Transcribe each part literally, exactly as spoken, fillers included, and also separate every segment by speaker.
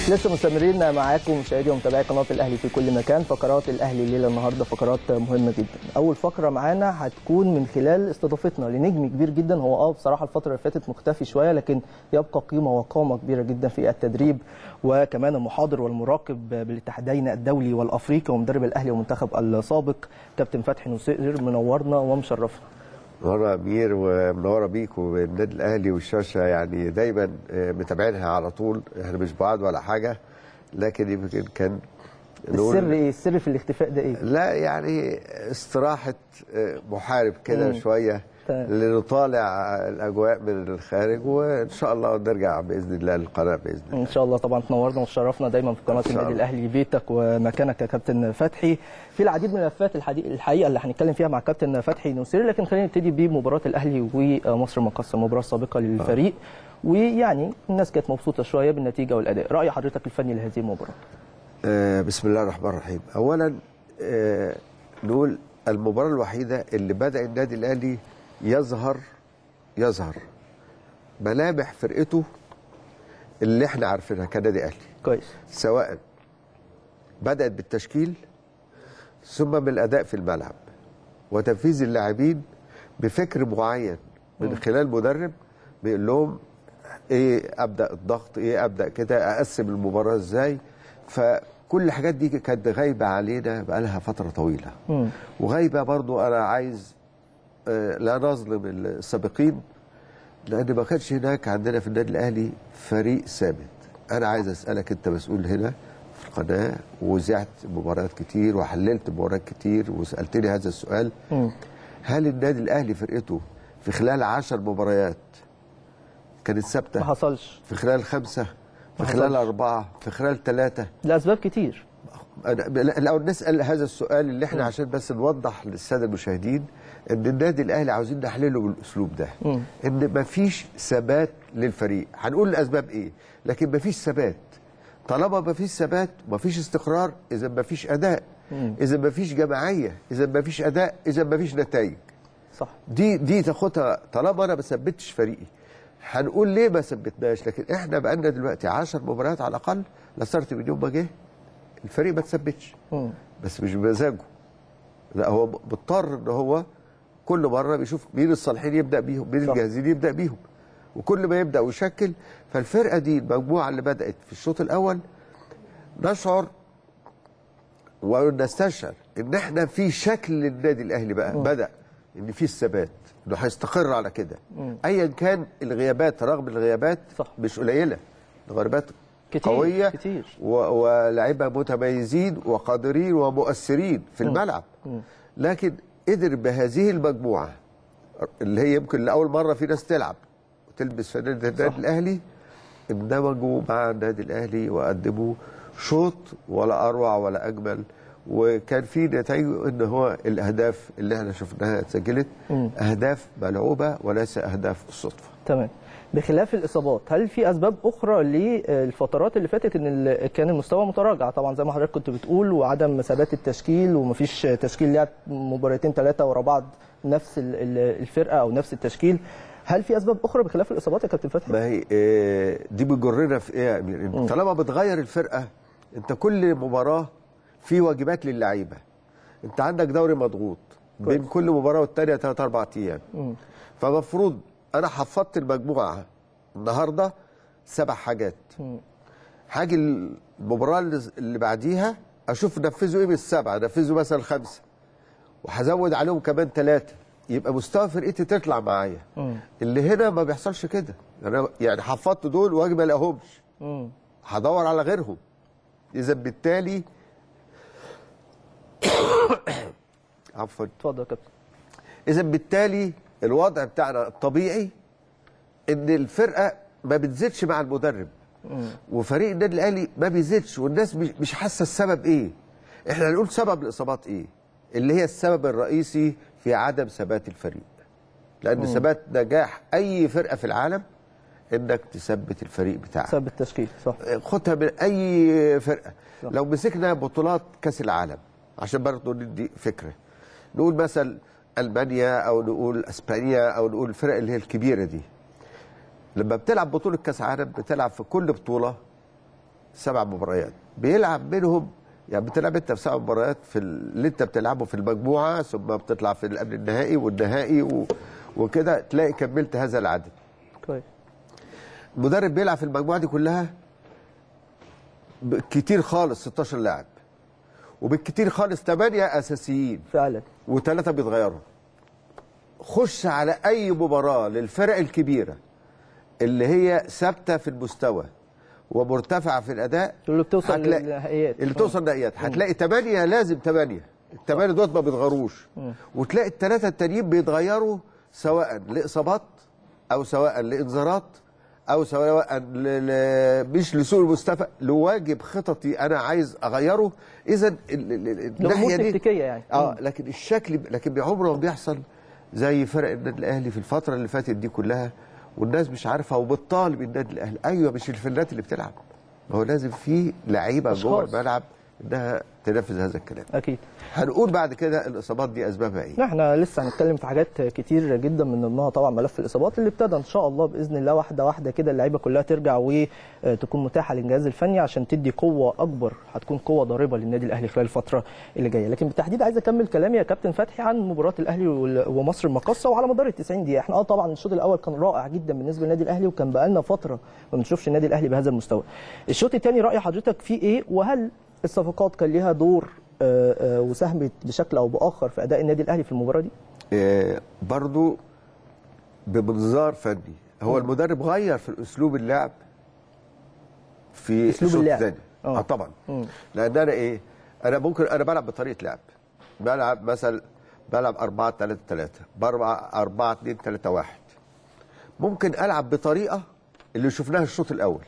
Speaker 1: لسه مستمرين معاكم مشاهدي ومتابعي قناه الاهلي في كل مكان. فقرات الاهلي الليله النهارده فقرات مهمه جدا. اول فقره معانا هتكون من خلال استضافتنا لنجم كبير جدا. هو اه بصراحه الفتره اللي فاتت مختفي شويه، لكن يبقى قيمه وقامه كبيره جدا في التدريب، وكمان المحاضر والمراقب بالاتحادين الدولي والافريقي ومدرب الاهلي ومنتخب السابق كابتن فتحي نصير. منورنا ومشرفنا.
Speaker 2: منورة أمير ومنورة بيك والنادي الأهلي والشاشة، يعني دايما متابعينها على طول. احنا مش بعاد ولا حاجة، لكن يمكن كان
Speaker 1: السر ايه؟ السر في الاختفاء ده ايه؟
Speaker 2: لا يعني استراحة محارب كده شوية لنطالع الأجواء من الخارج، وإن شاء الله نرجع بإذن الله للقناة بإذن الله.
Speaker 1: إن شاء الله. طبعا تنورنا وشرفنا دايما في قناة النادي الأهلي، بيتك ومكانك يا كابتن فتحي. في العديد من الملفات الحقيقة اللي هنتكلم فيها مع كابتن فتحي نصير، لكن خلينا نبتدي بمباراة الأهلي ومصر المقاصة، المباراة السابقة للفريق. ويعني الناس كانت مبسوطة شوية بالنتيجة والأداء. رأي حضرتك الفني لهذه المباراة؟
Speaker 2: آه بسم الله الرحمن الرحيم. أولا آه نقول المباراة الوحيدة اللي بدأ النادي الأهلي يظهر يظهر ملامح فرقته اللي احنا عارفينها كنادي اهلي
Speaker 1: كويس،
Speaker 2: سواء بدأت بالتشكيل ثم بالاداء في الملعب وتنفيذ اللاعبين بفكر معين من خلال مدرب بيقول لهم ايه ابدا الضغط، ايه ابدا كده اقسم المباراه ازاي. فكل الحاجات دي كانت غايبه علينا بقالها فتره طويله، م. وغايبه برضو. انا عايز لا نظلم السابقين، لان ما كانش هناك عندنا في النادي الاهلي فريق ثابت. انا عايز اسالك، انت مسؤول هنا في القناه وذعت مباريات كتير وحللت مباريات كتير وسالتني هذا السؤال، م. هل النادي الاهلي فرقته في خلال عشر مباريات كانت ثابته؟
Speaker 1: ما حصلش. في
Speaker 2: خلال خمسه، في خلال اربعه، في خلال ثلاثه،
Speaker 1: لاسباب كتير.
Speaker 2: لو نسال هذا السؤال اللي احنا م. عشان بس نوضح للساده المشاهدين ان النادي الاهلي عاوزين نحلله بالاسلوب ده، م. ان مفيش ثبات للفريق. هنقول الاسباب ايه، لكن مفيش ثبات. طالما مفيش ثبات مفيش استقرار، اذا مفيش اداء، م. اذا مفيش جماعيه، اذا مفيش اداء، اذا مفيش نتائج.
Speaker 1: صح.
Speaker 2: دي دي تاخدها. طالما انا ما ثبتش فريقي هنقول ليه ما ثبتناش، لكن احنا بقالنا دلوقتي عشر مباريات على الاقل، لصرت من يوم ما جه الفريق ما تثبتش، بس مش بمزاجه، لا هو مضطر ان هو كل مره بيشوف مين الصالحين يبدا بيهم، مين الجاهزين يبدا بيهم، وكل ما يبدا ويشكل. فالفرقه دي المجموعه اللي بدات في الشوط الاول نشعر ونستشعر ان احنا في شكل للنادي الاهلي بقى م. بدا ان في الثبات، انه هيستقر على كده ايا كان الغيابات، رغم الغيابات صح. مش قليله، الغيابات
Speaker 1: كتير
Speaker 2: قويه
Speaker 1: كتير،
Speaker 2: ولاعيبه متميزين وقادرين ومؤثرين في م. الملعب، م. لكن قدر بهذه المجموعه اللي هي يمكن لاول مره في ناس تلعب وتلبس فانيله النادي الاهلي، اندمجوا مع النادي الاهلي وقدموا شوط ولا اروع ولا اجمل. وكان في نتائجه ان هو الاهداف اللي احنا شفناها اتسجلت اهداف ملعوبه وليس اهداف الصدفه.
Speaker 1: تمام. بخلاف الاصابات، هل في اسباب اخرى للفترات اللي فاتت ان كان المستوى متراجع؟ طبعا زي ما حضرتك كنت بتقول، وعدم ثبات التشكيل، ومفيش تشكيل لعب مباراتين ثلاثه ورا بعض نفس الفرقه او نفس التشكيل. هل في اسباب اخرى بخلاف الاصابات يا كابتن فتحي؟
Speaker 2: ما هي دي بتجرنا في ايه يا امير؟ طالما بتغير الفرقه، انت كل مباراه في واجبات للعيبه. انت عندك دوري مضغوط بين كل مباراه والثانيه ثلاث اربع ايام، فمفروض انا حفظت المجموعه النهارده سبع حاجات، هاجي المباراه اللي بعديها اشوف نفذوا ايه من السبعه، نفذوا مثلا خمسه وهزود عليهم كمان ثلاثه، يبقى مستوى فرقتي تطلع معايا. اللي هنا ما بيحصلش كده. انا يعني حفظت دول واجي ما الاقيهمش، هدور على غيرهم. اذا بالتالي عفوا
Speaker 1: اتفضل يا كابتن.
Speaker 2: اذا بالتالي الوضع بتاعنا الطبيعي ان الفرقه ما بتزيدش مع المدرب، مم. وفريق النادي الاهلي ما بيزيدش، والناس مش حاسه السبب ايه. احنا هنقول سبب الاصابات ايه، اللي هي السبب الرئيسي في عدم ثبات الفريق. لان مم. ثبات نجاح اي فرقه في العالم انك تثبت الفريق بتاعك،
Speaker 1: تثبت التشكيل. صح.
Speaker 2: خدها من اي فرقه. صح. لو مسكنا بطولات كاس العالم عشان برضه ندي فكره، نقول مثلا المانيا او نقول اسبانيا او نقول الفرق اللي هي الكبيره دي، لما بتلعب بطوله كاس عالم بتلعب في كل بطوله سبع مباريات بيلعب منهم، يعني بتلعب انت في سبع مباريات في اللي انت بتلعبه في المجموعه، ثم بتطلع في قبل النهائي والنهائي و... وكده تلاقي كملت هذا العدد.
Speaker 1: كويس.
Speaker 2: المدرب بيلعب في المجموعه دي كلها كتير خالص ستاشر لاعب، وبالكتير خالص ثمانية اساسيين
Speaker 1: فعلا،
Speaker 2: وثلاثه بيتغيروا. خش على اي مباراه للفرق الكبيره اللي هي ثابته في المستوى ومرتفعه في الاداء،
Speaker 1: اللي بتوصل للنهائيات،
Speaker 2: اللي بتوصل للنهائيات هتلاقي ثمانيه، لازم ثمانيه، الثمانيه دول ما بيتغيروش، وتلاقي الثلاثه التانيين بيتغيروا سواء لاصابات او سواء لانذارات او سواء ل... مش لسوء المستوى، لواجب خططي انا عايز اغيره. اذا الناحيه دي
Speaker 1: تكتيكيه يعني
Speaker 2: اه لكن الشكل، لكن عمره ما بيحصل زي فرق النادي الاهلي في الفتره اللي فاتت دي كلها، والناس مش عارفه وبتطالب النادي الاهلي. ايوه مش الفنانات اللي بتلعب، ما هو لازم في لعيبه جوه الملعب انها تنفذ هذا الكلام.
Speaker 1: اكيد.
Speaker 2: هنقول بعد كده الاصابات دي اسبابها ايه.
Speaker 1: احنا لسه هنتكلم في حاجات كتير جدا، من ضمنها طبعا ملف الاصابات اللي ابتدى ان شاء الله باذن الله واحده واحده كده اللعيبه كلها ترجع وتكون متاحه للجهاز الفني عشان تدي قوه اكبر، هتكون قوه ضاربه للنادي الاهلي خلال الفتره اللي جايه. لكن بالتحديد عايز اكمل كلامي يا كابتن فتحي عن مباراه الاهلي ومصر المقاصه وعلى مدار ال تسعين دقيقه. احنا اه طبعا الشوط الاول كان رائع جدا بالنسبه للنادي الاهلي، وكان بقالنا فتره ما بنشوفش النادي الاهلي بهذا المستوى. الشوط الثاني راي حضرتك فيه ايه؟ وهل الصفقات كان ليها دور آآ آآ وساهمت بشكل او باخر في اداء النادي الاهلي في المباراه دي؟
Speaker 2: آه برضو بمنظار فني، هو المدرب غير في اسلوب اللعب في
Speaker 1: اسلوب اللعب
Speaker 2: الثاني. اه طبعا. مم. لان انا ايه؟ انا ممكن انا بلعب بطريقه لعب، بلعب مثلا بلعب أربعة ثلاثة ثلاثة، بلعب أربعة اثنين ثلاثة واحد. ممكن العب بطريقه اللي شفناها الشوط الاول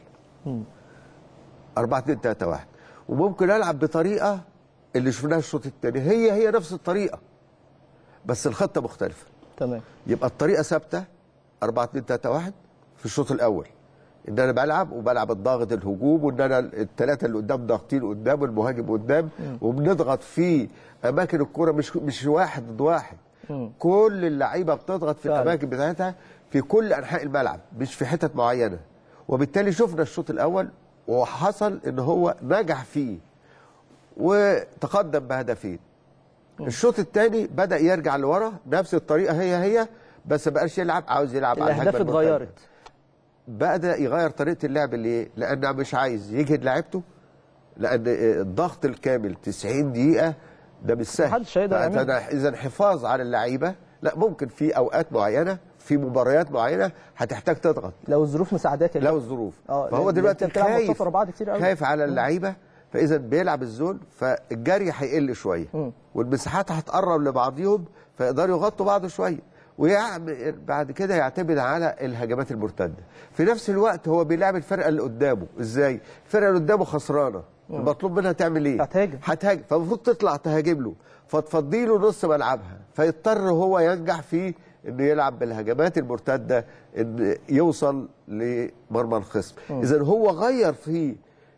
Speaker 2: أربعة اثنين ثلاثة واحد، وممكن العب بطريقه اللي شفناها الشوط الثاني، هي هي نفس الطريقه بس الخطه مختلفه.
Speaker 1: تمام.
Speaker 2: يبقى الطريقه ثابته أربعة اثنين ثلاثة واحد في الشوط الاول، ان انا بلعب وبلعب الضاغط الهجوم، وان انا الثلاثه اللي قدام ضاغطين قدام والمهاجم قدام، وبنضغط في اماكن الكوره، مش مش واحد ضد واحد. م. كل اللعيبه بتضغط في فعلا. الاماكن بتاعتها في كل انحاء الملعب، مش في حتت معينه. وبالتالي شفنا الشوط الاول وحصل ان هو نجح فيه وتقدم بهدفين. الشوط الثاني بدا يرجع لورا نفس الطريقه هي هي، بس ما بقاش يلعب، عاوز يلعب على
Speaker 1: الاهداف اتغيرت،
Speaker 2: بدا يغير طريقه اللعب. ليه؟ لانه مش عايز يجهد لعيبته، لان الضغط الكامل تسعين دقيقه ده مش سهل.
Speaker 1: محدش هيقدر يعملها.
Speaker 2: اذا الحفاظ على اللعيبه لا، ممكن في اوقات معينه في مباريات معينه هتحتاج تضغط
Speaker 1: لو الظروف مساعداك.
Speaker 2: لو الظروف فهو دلوقتي خايف خايف على اللعيبه، فاذا بيلعب الزون فالجري هيقل شويه والمساحات هتقرب لبعضيهم فيقدروا يغطوا بعض شويه، ويعمل بعد كده يعتمد على الهجمات المرتده. في نفس الوقت هو بيلعب الفرقه اللي قدامه ازاي؟ الفرقه اللي قدامه خسرانه، المطلوب منها تعمل ايه؟
Speaker 1: هتهاجم
Speaker 2: هتهاجم، فالمفروض تطلع تهاجم له، فتفضي له نص ملعبها، فيضطر هو ينجح في انه يلعب بالهجمات المرتده ان يوصل لمرمى الخصم. اذا هو غير في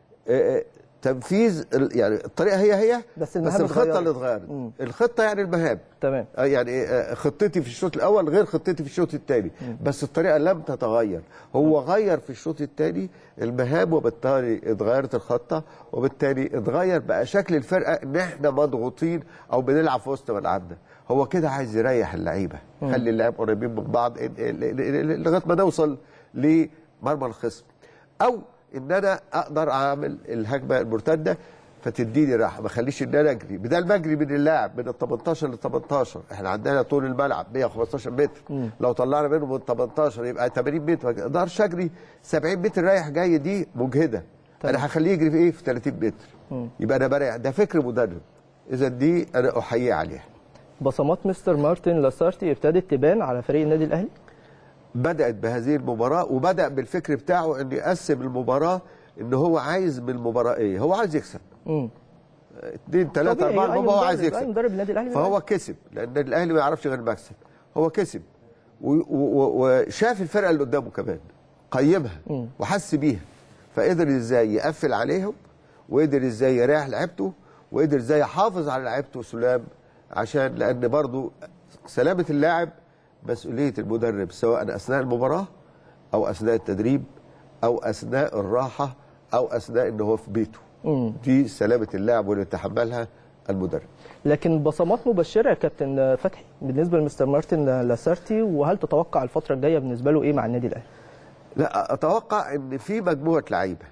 Speaker 2: تنفيذ، يعني الطريقه هي هي بس, بس الخطه اللي اتغيرت. الخطه يعني المهام،
Speaker 1: تمام،
Speaker 2: يعني خطتي في الشوط الاول غير خطتي في الشوط الثاني، بس الطريقه لم تتغير. هو غير في الشوط الثاني المهام، وبالتالي اتغيرت الخطه، وبالتالي اتغير بقى شكل الفرقه ان احنا مضغوطين او بنلعب في وسط ملعبنا. هو كده عايز يريح اللعيبه، خلي اللعيبه قريبين من بعض لغايه ما نوصل لمرمى الخصم، او ان انا اقدر اعمل الهجمه المرتده فتديني راحه، ما اخليش ان انا اجري، بدل ما اجري من اللاعب من ال تمنتاشر ل تمنتاشر، احنا عندنا طول الملعب مية وخمستاشر متر، مم. لو طلعنا منه من تمنتاشر يبقى تمانين متر، ما اقدرش اجري سبعين متر رايح جاي، دي مجهده. طيب. انا هخليه يجري في ايه؟ في تلاتين متر. مم. يبقى انا بريح، ده فكر مدرب، اذا دي انا احييه عليها.
Speaker 1: بصمات مستر مارتن لاسارتي ابتدت تبان على فريق النادي الاهلي؟
Speaker 2: بدأت بهذه المباراة، وبدأ بالفكر بتاعه انه يقسم المباراة، ان هو عايز من المباراة ايه؟ هو عايز يكسب. امم اثنين ثلاثة أربعة هو عايز يكسب.
Speaker 1: مدرب النادي الاهلي
Speaker 2: فهو كسب، لأن الأهلي ما يعرفش غير المكسب. هو كسب وشاف الفرقة اللي قدامه كمان، قيمها مم. وحس بيها، فقدر ازاي يقفل عليهم، وقدر ازاي يريح لعيبته، وقدر ازاي يحافظ على لعيبته سلام، عشان لأن برضو سلامة اللاعب مسؤولية المدرب، سواء أثناء المباراة أو أثناء التدريب أو أثناء الراحة او اثناء ان هو في بيته.
Speaker 1: مم.
Speaker 2: دي سلامه اللاعب واللي يتحملها المدرب.
Speaker 1: لكن بصمات مبشره يا كابتن فتحي بالنسبه لمستر مارتن لاسارتي، وهل تتوقع الفتره الجايه بالنسبه له ايه مع النادي الاهلي؟
Speaker 2: لا، اتوقع ان في مجموعه لعيبه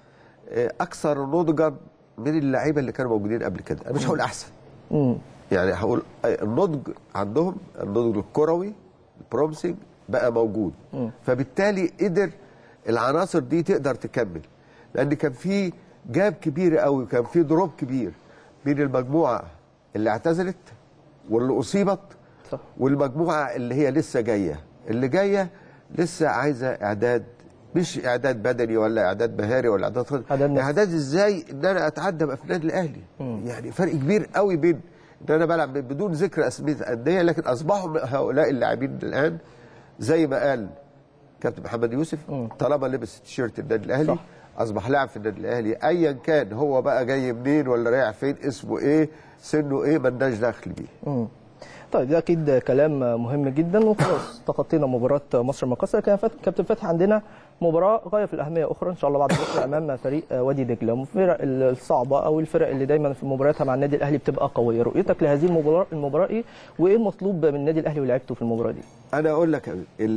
Speaker 2: اكثر نضجا من اللعيبه اللي كانوا موجودين قبل كده. انا مش هقول احسن،
Speaker 1: مم.
Speaker 2: يعني هقول النضج عندهم، النضج الكروي البرومسنج بقى موجود. مم. فبالتالي قدر العناصر دي تقدر تكمل، لان كان في جاب كبير قوي وكان في دروب كبير بين المجموعه اللي اعتزلت واللي اصيبت، صح، والمجموعه اللي هي لسه جايه. اللي جايه لسه عايزه اعداد، مش اعداد بدني ولا اعداد مهاري ولا اعداد اعداد, إعداد ازاي ان انا اتعدى بقى في النادي الاهلي. مم. يعني فرق كبير قوي بين ان انا بلعب بدون ذكر اسماء انديه، لكن اصبحوا هؤلاء اللاعبين الان زي ما قال كابتن محمد يوسف، مم. طالما لبس تيشيرت النادي الاهلي صح. اصبح لاعب في النادي الاهلي، ايا كان هو بقى جاي منين ولا رايح فين، اسمه ايه، سنه ايه، مالناش دخل بيه.
Speaker 1: مم. طيب ده اكيد كلام مهم جدا. وخلاص تخطينا مباراه مصر المقاصه. كان كابتن فتحي عندنا مباراه غايه في الاهميه اخرى ان شاء الله بعد بكره امام فريق وادي دجله، من الفرق الصعبه او الفرق اللي دايما في مبارياتها مع النادي الاهلي بتبقى قويه. رؤيتك لهذه المباراه المباراه ايه، وايه المطلوب من النادي الاهلي ولاعيبته في المباراه دي؟
Speaker 2: انا اقول لك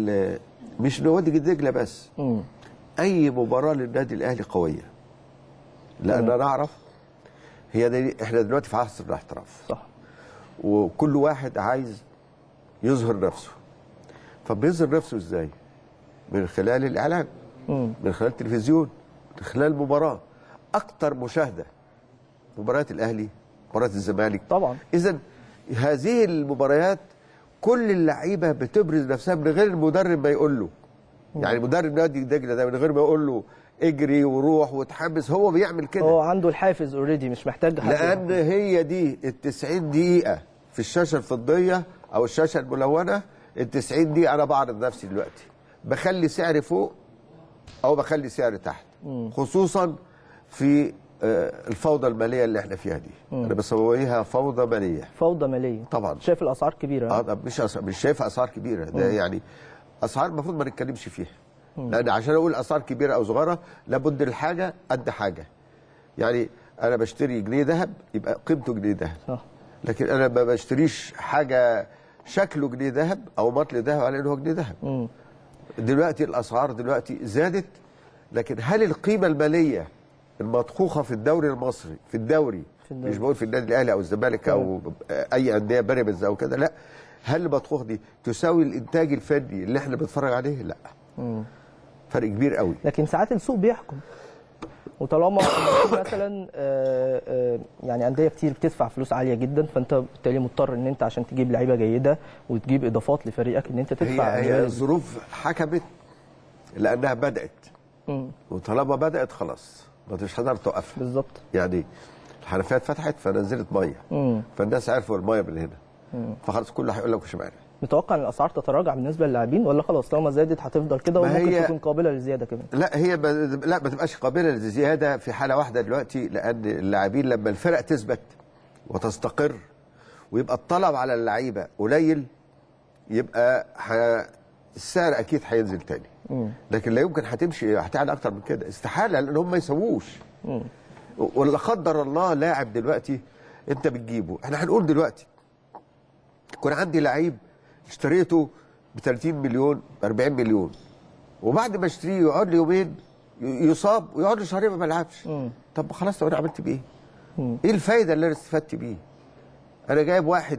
Speaker 2: مش وادي دجله بس، مم. اي مباراه للنادي الاهلي قويه، لان انا اعرف هي دي، احنا دلوقتي في عصر الاحتراف
Speaker 1: صح،
Speaker 2: وكل واحد عايز يظهر نفسه. فبيظهر نفسه ازاي؟ من خلال الاعلام، مم. من خلال التلفزيون، من خلال المباراه. اكتر مشاهده مباريات الاهلي، مباريات الزمالك
Speaker 1: طبعا.
Speaker 2: اذا هذه المباريات كل اللعيبه بتبرز نفسها من غير المدرب ما يقول له. مم. يعني مدرب نادي دجله ده من غير ما يقول له اجري وروح وتحمس، هو بيعمل كده،
Speaker 1: هو عنده الحافز اوريدي، مش محتاج حد،
Speaker 2: لان هي دي التسعين دقيقه في الشاشه الفضيه او الشاشه الملونه. التسعين دقيقه انا بعرض نفسي دلوقتي، بخلي سعري فوق او بخلي سعري تحت. مم. خصوصا في الفوضى الماليه اللي احنا فيها دي. مم. انا بسميها فوضى ماليه.
Speaker 1: فوضى ماليه طبعا. شايف الاسعار كبيره؟
Speaker 2: اه مش أسعار، مش شايف اسعار كبيره. ده يعني اسعار المفروض ما نتكلمش فيها. مم. لان عشان اقول اسعار كبيره او صغيره لابد الحاجه قد حاجه. يعني انا بشتري جنيه ذهب يبقى قيمته جنيه ذهب، صح، لكن انا ما بشتريش حاجه شكله جنيه ذهب او مطل ذهب على انه هو جنيه ذهب. دلوقتي الاسعار دلوقتي زادت، لكن هل القيمه الماليه المضخوخه في الدوري المصري، في الدوري, في الدوري. مش بقول في النادي الاهلي او الزمالك او اي انديه بيراميدز او كده، لا، هل المضخوخ دي تساوي الانتاج الفني اللي احنا بنتفرج عليه؟ لا. مم. فرق كبير قوي.
Speaker 1: لكن ساعات السوق بيحكم، وطالما مثلا آآ آآ يعني انديه كتير بتدفع فلوس عاليه جدا، فانت بالتالي مضطر ان انت عشان تجيب لعيبه جيده وتجيب اضافات لفريقك ان انت تدفع.
Speaker 2: هي, هي الظروف حكمت لانها بدات. مم. وطالما بدات خلاص ما مش هتقدر توقفها.
Speaker 1: بالظبط.
Speaker 2: يعني الحنفيات فتحت فنزلت ميه، مم. فالناس عرفوا الميه من هنا، مم. فخلاص كله هيقول لك مش معانا.
Speaker 1: متوقع ان الاسعار تتراجع بالنسبه للاعبين، ولا خلاص طالما زادت هتفضل كده وممكن تكون قابله للزياده كمان؟
Speaker 2: لا، هي ب... لا ما تبقاش قابله للزياده في حاله واحده دلوقتي، لان اللاعبين لما الفرق تثبت وتستقر ويبقى الطلب على اللعيبه قليل، يبقى ح... السعر اكيد هينزل تاني. مم. لكن لا يمكن هتمشي هتعلى اكتر من كده، استحاله، لان هم ما يسووش. ولا قدر الله لاعب دلوقتي انت بتجيبه، احنا هنقول دلوقتي يكون عندي لعيب اشتريته ب ثلاثين مليون ب أربعين مليون، وبعد ما اشتريه يقعد لي يومين يصاب ويقعد لي شهرين ما بيلعبش. طب خلاص، طب انا عملت بايه؟ مم. ايه الفايده اللي انا استفدت بيه؟ انا جايب واحد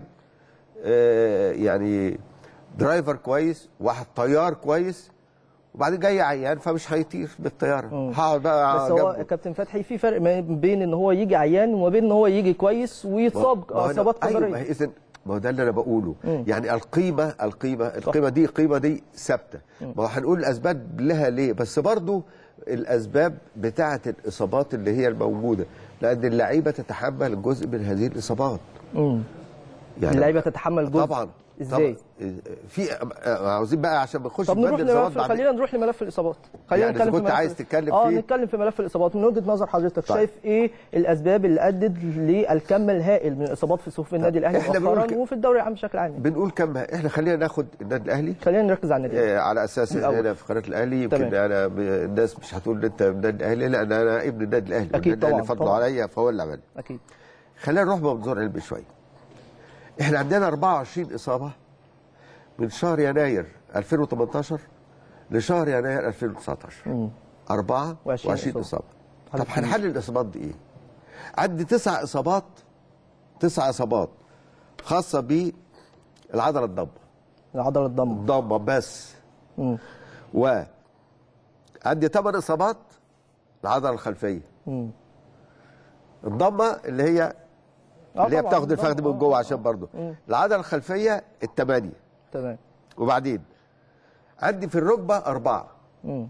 Speaker 2: آه يعني درايفر كويس، واحد طيار كويس، وبعدين جاي عيان فمش هيطير بالطياره، هقعد بقى
Speaker 1: بس هو كابتن فتحي في فرق ما بين ان هو يجي عيان وما بين ان هو يجي كويس ويتصاب اصابات قدريه.
Speaker 2: ايوه، اذا ما هو ده اللي انا بقوله. مم. يعني القيمه القيمه القيمه دي القيمه دي ثابته. ما هو هنقول الاسباب لها ليه، بس برضو الاسباب بتاعه الاصابات اللي هي الموجوده، لان اللعيبه تتحمل جزء من هذه الاصابات.
Speaker 1: امم يعني اللعيبه تتحمل جزء
Speaker 2: طبعا
Speaker 1: ازاي؟
Speaker 2: في عاوزين بقى عشان ما نخش
Speaker 1: طب نروح لملف، خلينا نروح لملف الاصابات. خلينا
Speaker 2: يعني
Speaker 1: نتكلم
Speaker 2: كنت
Speaker 1: في ملف
Speaker 2: عايز تتكلم
Speaker 1: اه
Speaker 2: فيه.
Speaker 1: نتكلم في ملف الاصابات من وجهه نظر حضرتك.
Speaker 2: طيب.
Speaker 1: شايف ايه الاسباب اللي ادت للكم الهائل من الاصابات في صفوف النادي الاهلي مؤخرا وفي الدوري العام بشكل عام؟
Speaker 2: بنقول كم، احنا خلينا ناخد النادي الاهلي،
Speaker 1: خلينا نركز على النادي
Speaker 2: الاهلي على اساس ان انا في قناه الاهلي. يمكن انا الناس مش هتقول ان انت من النادي الاهلي، لا انا انا ابن النادي الاهلي،
Speaker 1: اكيد طبعا
Speaker 2: فضله عليا فهو اللي عمل.
Speaker 1: اكيد.
Speaker 2: خلينا نروح بمنظور علمي شويه. احنا عندنا أربعة وعشرين اصابه من شهر يناير ألفين وثمانية عشر لشهر يناير ألفين وتسعة عشر. أربعة وعشرين اصابه. طب هنحلل الاصابات دي ايه؟ عندي تسع اصابات تسع اصابات خاصه بالعضله الضمه.
Speaker 1: العضله الضمه
Speaker 2: الضمه بس.
Speaker 1: امم
Speaker 2: و عندي ثمان اصابات العضله الخلفيه.
Speaker 1: امم
Speaker 2: الضمه اللي هي اللي هي بتاخد الفخذ من جوه عشان برضه. العضله الخلفيه الثمانيه.
Speaker 1: تمام.
Speaker 2: وبعدين عندي في الركبه اربعه.
Speaker 1: امم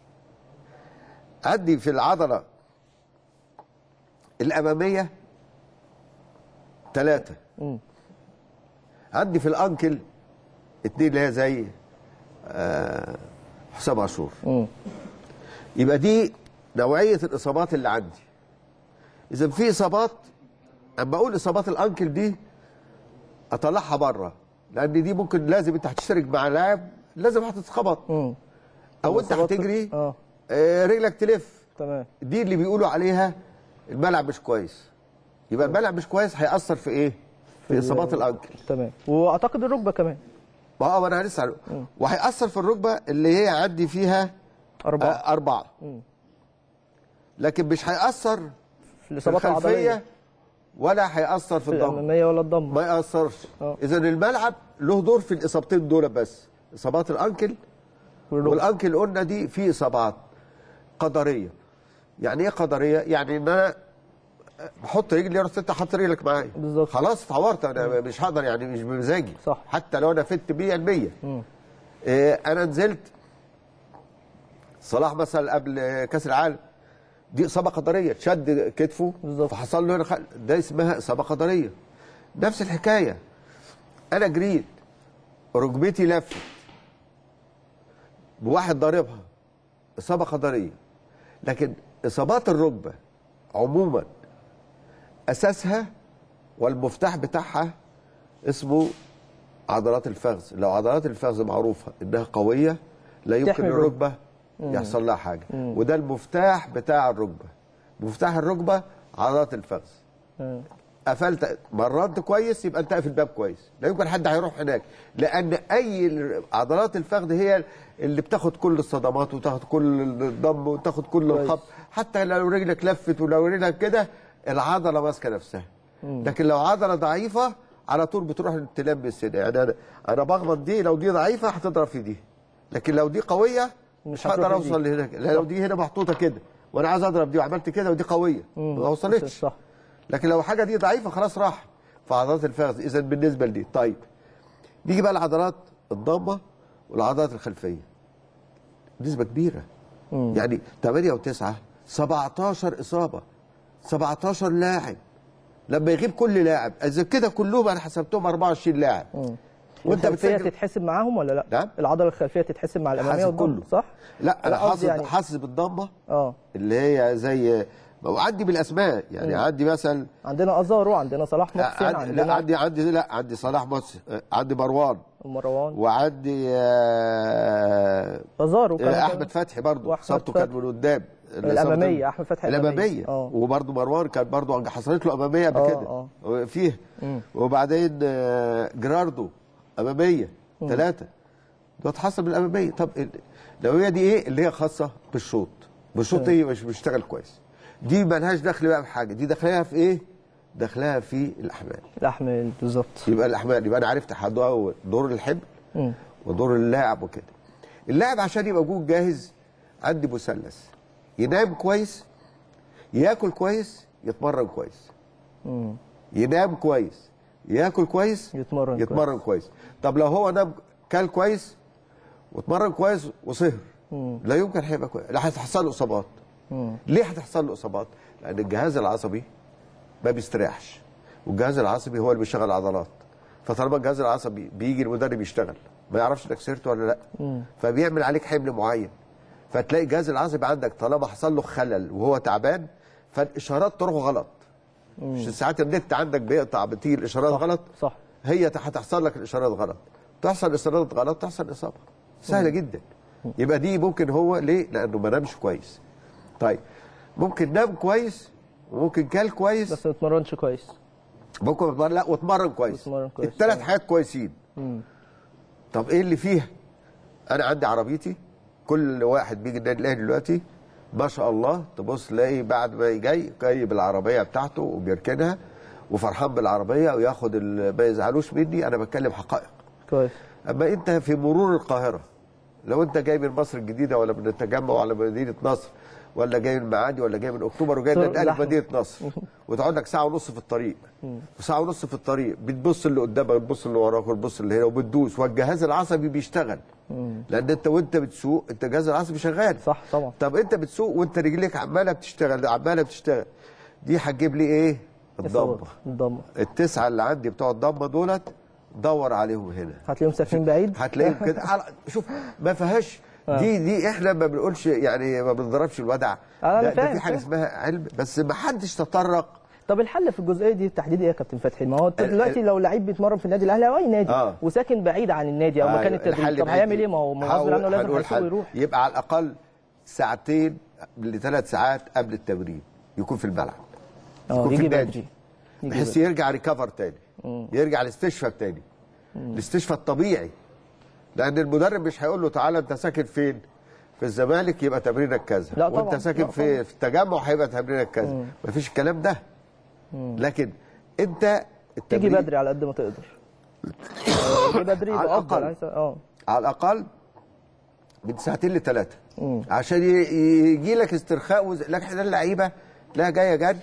Speaker 2: عندي في العضله الاماميه ثلاثه.
Speaker 1: امم
Speaker 2: عندي في الانكل اثنين اللي هي زي آه حسام عاشور.
Speaker 1: امم
Speaker 2: يبقى دي نوعيه الاصابات اللي عندي. اذا في اصابات، اما اقول اصابات الانكل دي اطلعها بره، لان دي ممكن لازم انت هتشترك مع لاعب لازم هتتخبط او انت هتجري
Speaker 1: اه
Speaker 2: آه رجلك تلف.
Speaker 1: تمام.
Speaker 2: دي اللي بيقولوا عليها الملعب مش كويس. يبقى الملعب مش كويس هيأثر في ايه؟ في, في اصابات الانكل.
Speaker 1: تمام. واعتقد الركبه كمان.
Speaker 2: ما هو انا لسه وهيأثر في الركبه اللي هي عندي فيها
Speaker 1: اربعه.
Speaker 2: آه اربعه. مم. لكن مش هيأثر
Speaker 1: في الاصابات
Speaker 2: الخلفيه ولا هيأثر في الضم.
Speaker 1: الاماميه ولا الضم.
Speaker 2: ما يأثرش. اذا الملعب له دور في الاصابتين دول بس، اصابات الانكل والانكل قلنا دي في اصابات قدريه. يعني ايه قدريه؟ يعني ان انا بحط رجلي رحت انت حط رجلك معايا
Speaker 1: بالظبط،
Speaker 2: خلاص اتعورت انا. مم. مش هقدر يعني مش بمزاجي
Speaker 1: صح.
Speaker 2: حتى لو انا فت مية بالمية. إيه انا نزلت صلاح مثلا قبل كاس العالم، دي اصابه قدريه، شد كتفه بالظبط فحصل له هنا خل... ده اسمها اصابه قدريه. نفس الحكايه انا جريت ركبتي لفت بواحد ضاربها، اصابه قدريه. لكن اصابات الركبه عموما اساسها والمفتاح بتاعها اسمه عضلات الفخذ. لو عضلات الفخذ معروفه انها قويه لا يمكن الركبه يحصل لها حاجه. مم. وده المفتاح بتاع الركبه. مفتاح الركبه عضلات الفخذ. قفلت مرنت كويس يبقى انت قافل الباب كويس، لا يمكن حد هيروح هناك، لان اي عضلات الفخذ هي اللي بتاخد كل الصدمات وتاخد كل الضم وتاخد كل الخبط. حتى لو رجلك لفت ولو رجلك كده العضله ماسكه نفسها. مم. لكن لو عضله ضعيفه على طول بتروح تلمس هنا. يعني انا انا بخبط دي، لو دي ضعيفه هتضرب في دي، لكن لو دي قويه مش هقدر اوصل لهناك. لو دي هنا محطوطه كده وانا عايز اضرب دي وعملت كده ودي قويه ما وصلتش. صح. لكن لو حاجه دي ضعيفه خلاص راح في عضلات الفخذ. اذا بالنسبه لدي طيب نيجي بقى لعضلات الضمه والعضلات الخلفيه. نسبه كبيره. مم. يعني ثمانية وتسعة سبعتاشر اصابه، سبعتاشر لاعب. لما يغيب كل لاعب اذا كده كلهم انا حسبتهم أربعة وعشرين لاعب.
Speaker 1: مم. وانت الخلفيه تتحسب معاهم ولا لا؟
Speaker 2: نعم.
Speaker 1: العضله الخلفيه تتحسب مع الاماميه
Speaker 2: والضمه
Speaker 1: صح؟
Speaker 2: لا انا حاسب يعني حاسب الضمه اه اللي هي زي عندي بالاسماء. يعني مم. عندي مثلا
Speaker 1: عندنا ازارو، عندنا صلاح محسن،
Speaker 2: عندنا لا عندي عندي لا عندي صلاح محسن، عندي مروان
Speaker 1: مروان
Speaker 2: وعندي آه
Speaker 1: ازارو
Speaker 2: آه احمد فتحي برضه اصابته كانت من قدام
Speaker 1: الاماميه. احمد فتحي
Speaker 2: الاماميه اه وبرضه مروان كان برضه حصلت له اماميه قبل كده اه فيه. وبعدين آه جراردو اماميه ثلاثه ده اتحسب بالاماميه. طب لو هي دي ايه اللي هي خاصه بالشوط، بالشوط هي مش بيشتغل كويس، دي مالهاش دخل بقى بحاجه، دي داخلها في ايه؟ داخلها في الاحمال.
Speaker 1: الاحمال بالظبط.
Speaker 2: يبقى الاحمال يبقى انا عرفت دور الحبل م. ودور اللاعب وكده. اللاعب عشان يبقى جوه جاهز عندي مثلث: ينام كويس، ياكل كويس، يتمرن كويس. م. ينام كويس، ياكل كويس،
Speaker 1: يتمرن
Speaker 2: يتمرن كويس. كويس. طب لو هو نام كل كويس واتمرن كويس وسهر مم. لا يمكن هيبقى كويس، لا هتحصل له اصابات. ليه هتحصل له اصابات؟ لان الجهاز العصبي ما بيستريحش، والجهاز العصبي هو اللي بيشغل العضلات. فطالما الجهاز العصبي بيجي المدرب يشتغل ما يعرفش انك خسرت ولا لا،
Speaker 1: مم.
Speaker 2: فبيعمل عليك حمل معين، فتلاقي الجهاز العصبي عندك طالما حصل له خلل وهو تعبان فالاشارات تروح غلط. مش ساعات النت عندك بيقطع بتيجي الاشارات
Speaker 1: صح.
Speaker 2: غلط،
Speaker 1: صح.
Speaker 2: هي هتحصل لك الاشارات غلط، تحصل اشارات غلط تحصل اصابه سهله جدا. يبقى دي ممكن هو ليه؟ لانه ما نامش كويس. طيب ممكن نام كويس وممكن كل كويس
Speaker 1: بس ما اتمرنش كويس.
Speaker 2: ممكن لا واتمرن كويس.
Speaker 1: واتمرن كويس.
Speaker 2: الثلاث حاجات كويسين.
Speaker 1: مم.
Speaker 2: طب ايه اللي فيها؟ انا عندي عربيتي، كل واحد بيجي النادي الاهلي دلوقتي ما شاء الله تبص تلاقي بعد ما جاي جايب العربيه بتاعته وبيركنها وفرحان بالعربيه وياخد ما يزعلوش مني، انا بتكلم حقائق.
Speaker 1: كويس.
Speaker 2: اما انت في مرور القاهره لو انت جاي من مصر الجديده ولا من التجمع ولا من مدينه نصر ولا جاي من المعادي ولا جاي من اكتوبر وجاي النادي الاهلي في مدينه نصر وتقعد لك ساعه ونص في الطريق وساعه ونص في الطريق بتبص اللي قدامك بتبص اللي وراك وتبص اللي هنا وبتدوس والجهاز العصبي بيشتغل. لان انت وانت بتسوق انت الجهاز العصبي شغال.
Speaker 1: صح طبعا.
Speaker 2: طب انت بتسوق وانت رجليك عماله بتشتغل عماله بتشتغل، دي هتجيب لي ايه؟ الضمه.
Speaker 1: الضمه.
Speaker 2: التسعه اللي عندي بتوع الضمه دولت دور عليهم هنا.
Speaker 1: هتلاقيهم ساكنين بعيد؟
Speaker 2: هتلاقيهم كده شوف ما فيهاش دي دي احنا ما بنقولش يعني ما بنضربش الودع.
Speaker 1: انا
Speaker 2: ده,
Speaker 1: فاهم
Speaker 2: ده في حاجه اسمها علم بس ما حدش تطرق.
Speaker 1: طب الحل في الجزئيه دي بالتحديد ايه يا كابتن فتحي؟ ما هو دلوقتي لو لعيب بيتمرن في النادي الاهلي او اي نادي
Speaker 2: آه.
Speaker 1: وساكن بعيد عن النادي او
Speaker 2: آه
Speaker 1: مكان التدريب، طب هيعمل ايه؟ ما هو غصب عنه لازم هيسوق ويروح.
Speaker 2: يبقى على الاقل ساعتين لثلاث ساعات قبل التمرين يكون في الملعب.
Speaker 1: اه يجي بدري
Speaker 2: بحيث يرجع ريكفر تاني. مم. يرجع الاستشفاء تاني. الاستشفاء الطبيعي. لان المدرب مش هيقول له تعالى انت ساكن فين؟ في الزمالك يبقى تمرينك كذا،
Speaker 1: لا
Speaker 2: وانت
Speaker 1: طبعًا.
Speaker 2: ساكن
Speaker 1: لا
Speaker 2: في
Speaker 1: طبعًا.
Speaker 2: في التجمع هيبقى تمرينك كذا، مفيش الكلام ده. مم. لكن انت
Speaker 1: تيجي بدري على قد ما تقدر. تيجي بدري
Speaker 2: على الاقل
Speaker 1: اه
Speaker 2: على الاقل من ساعتين لثلاثه عشان يجي لك استرخاء وز... لكن احنا اللعيبه لا جايه جري،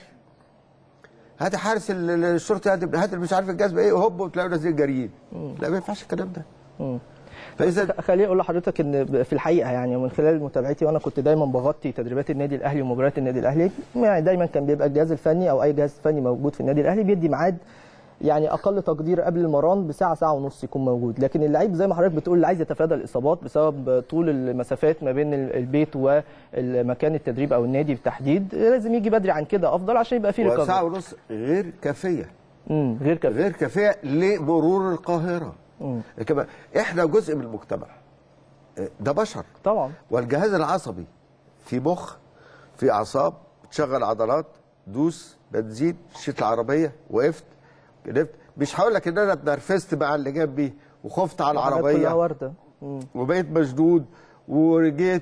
Speaker 2: هات حارس الشرطه هات مش عارف الجزمه ايه وهوب وتلاقوا نازلين جاريين. لا ما ينفعش الكلام ده. مم.
Speaker 1: فاذا خليني اقول لحضرتك ان في الحقيقه يعني من خلال متابعتي وانا كنت دايما بغطي تدريبات النادي الاهلي ومباريات النادي الاهلي، يعني دايما كان بيبقى الجهاز الفني او اي جهاز فني موجود في النادي الاهلي بيدي ميعاد يعني اقل تقدير قبل المران بساعه ساعه ونص يكون موجود، لكن اللعيب زي ما حضرتك بتقول اللي عايز يتفادى الاصابات بسبب طول المسافات ما بين البيت ومكان التدريب او النادي بالتحديد لازم يجي بدري عن كده افضل عشان يبقى فيه ريكفري.
Speaker 2: وساعه ونص غير كافيه.
Speaker 1: امم غير كافيه.
Speaker 2: غير كافيه لمرور القاهره. كمان احنا جزء من المجتمع. ده بشر
Speaker 1: طبعا،
Speaker 2: والجهاز العصبي في مخ في اعصاب بتشغل عضلات. دوس بنزين شيت العربيه وقفت نفت، مش هقول لك ان انا اتنرفزت مع اللي جنبي وخفت على العربيه
Speaker 1: كلها ورده
Speaker 2: وبقيت مشدود ورجيت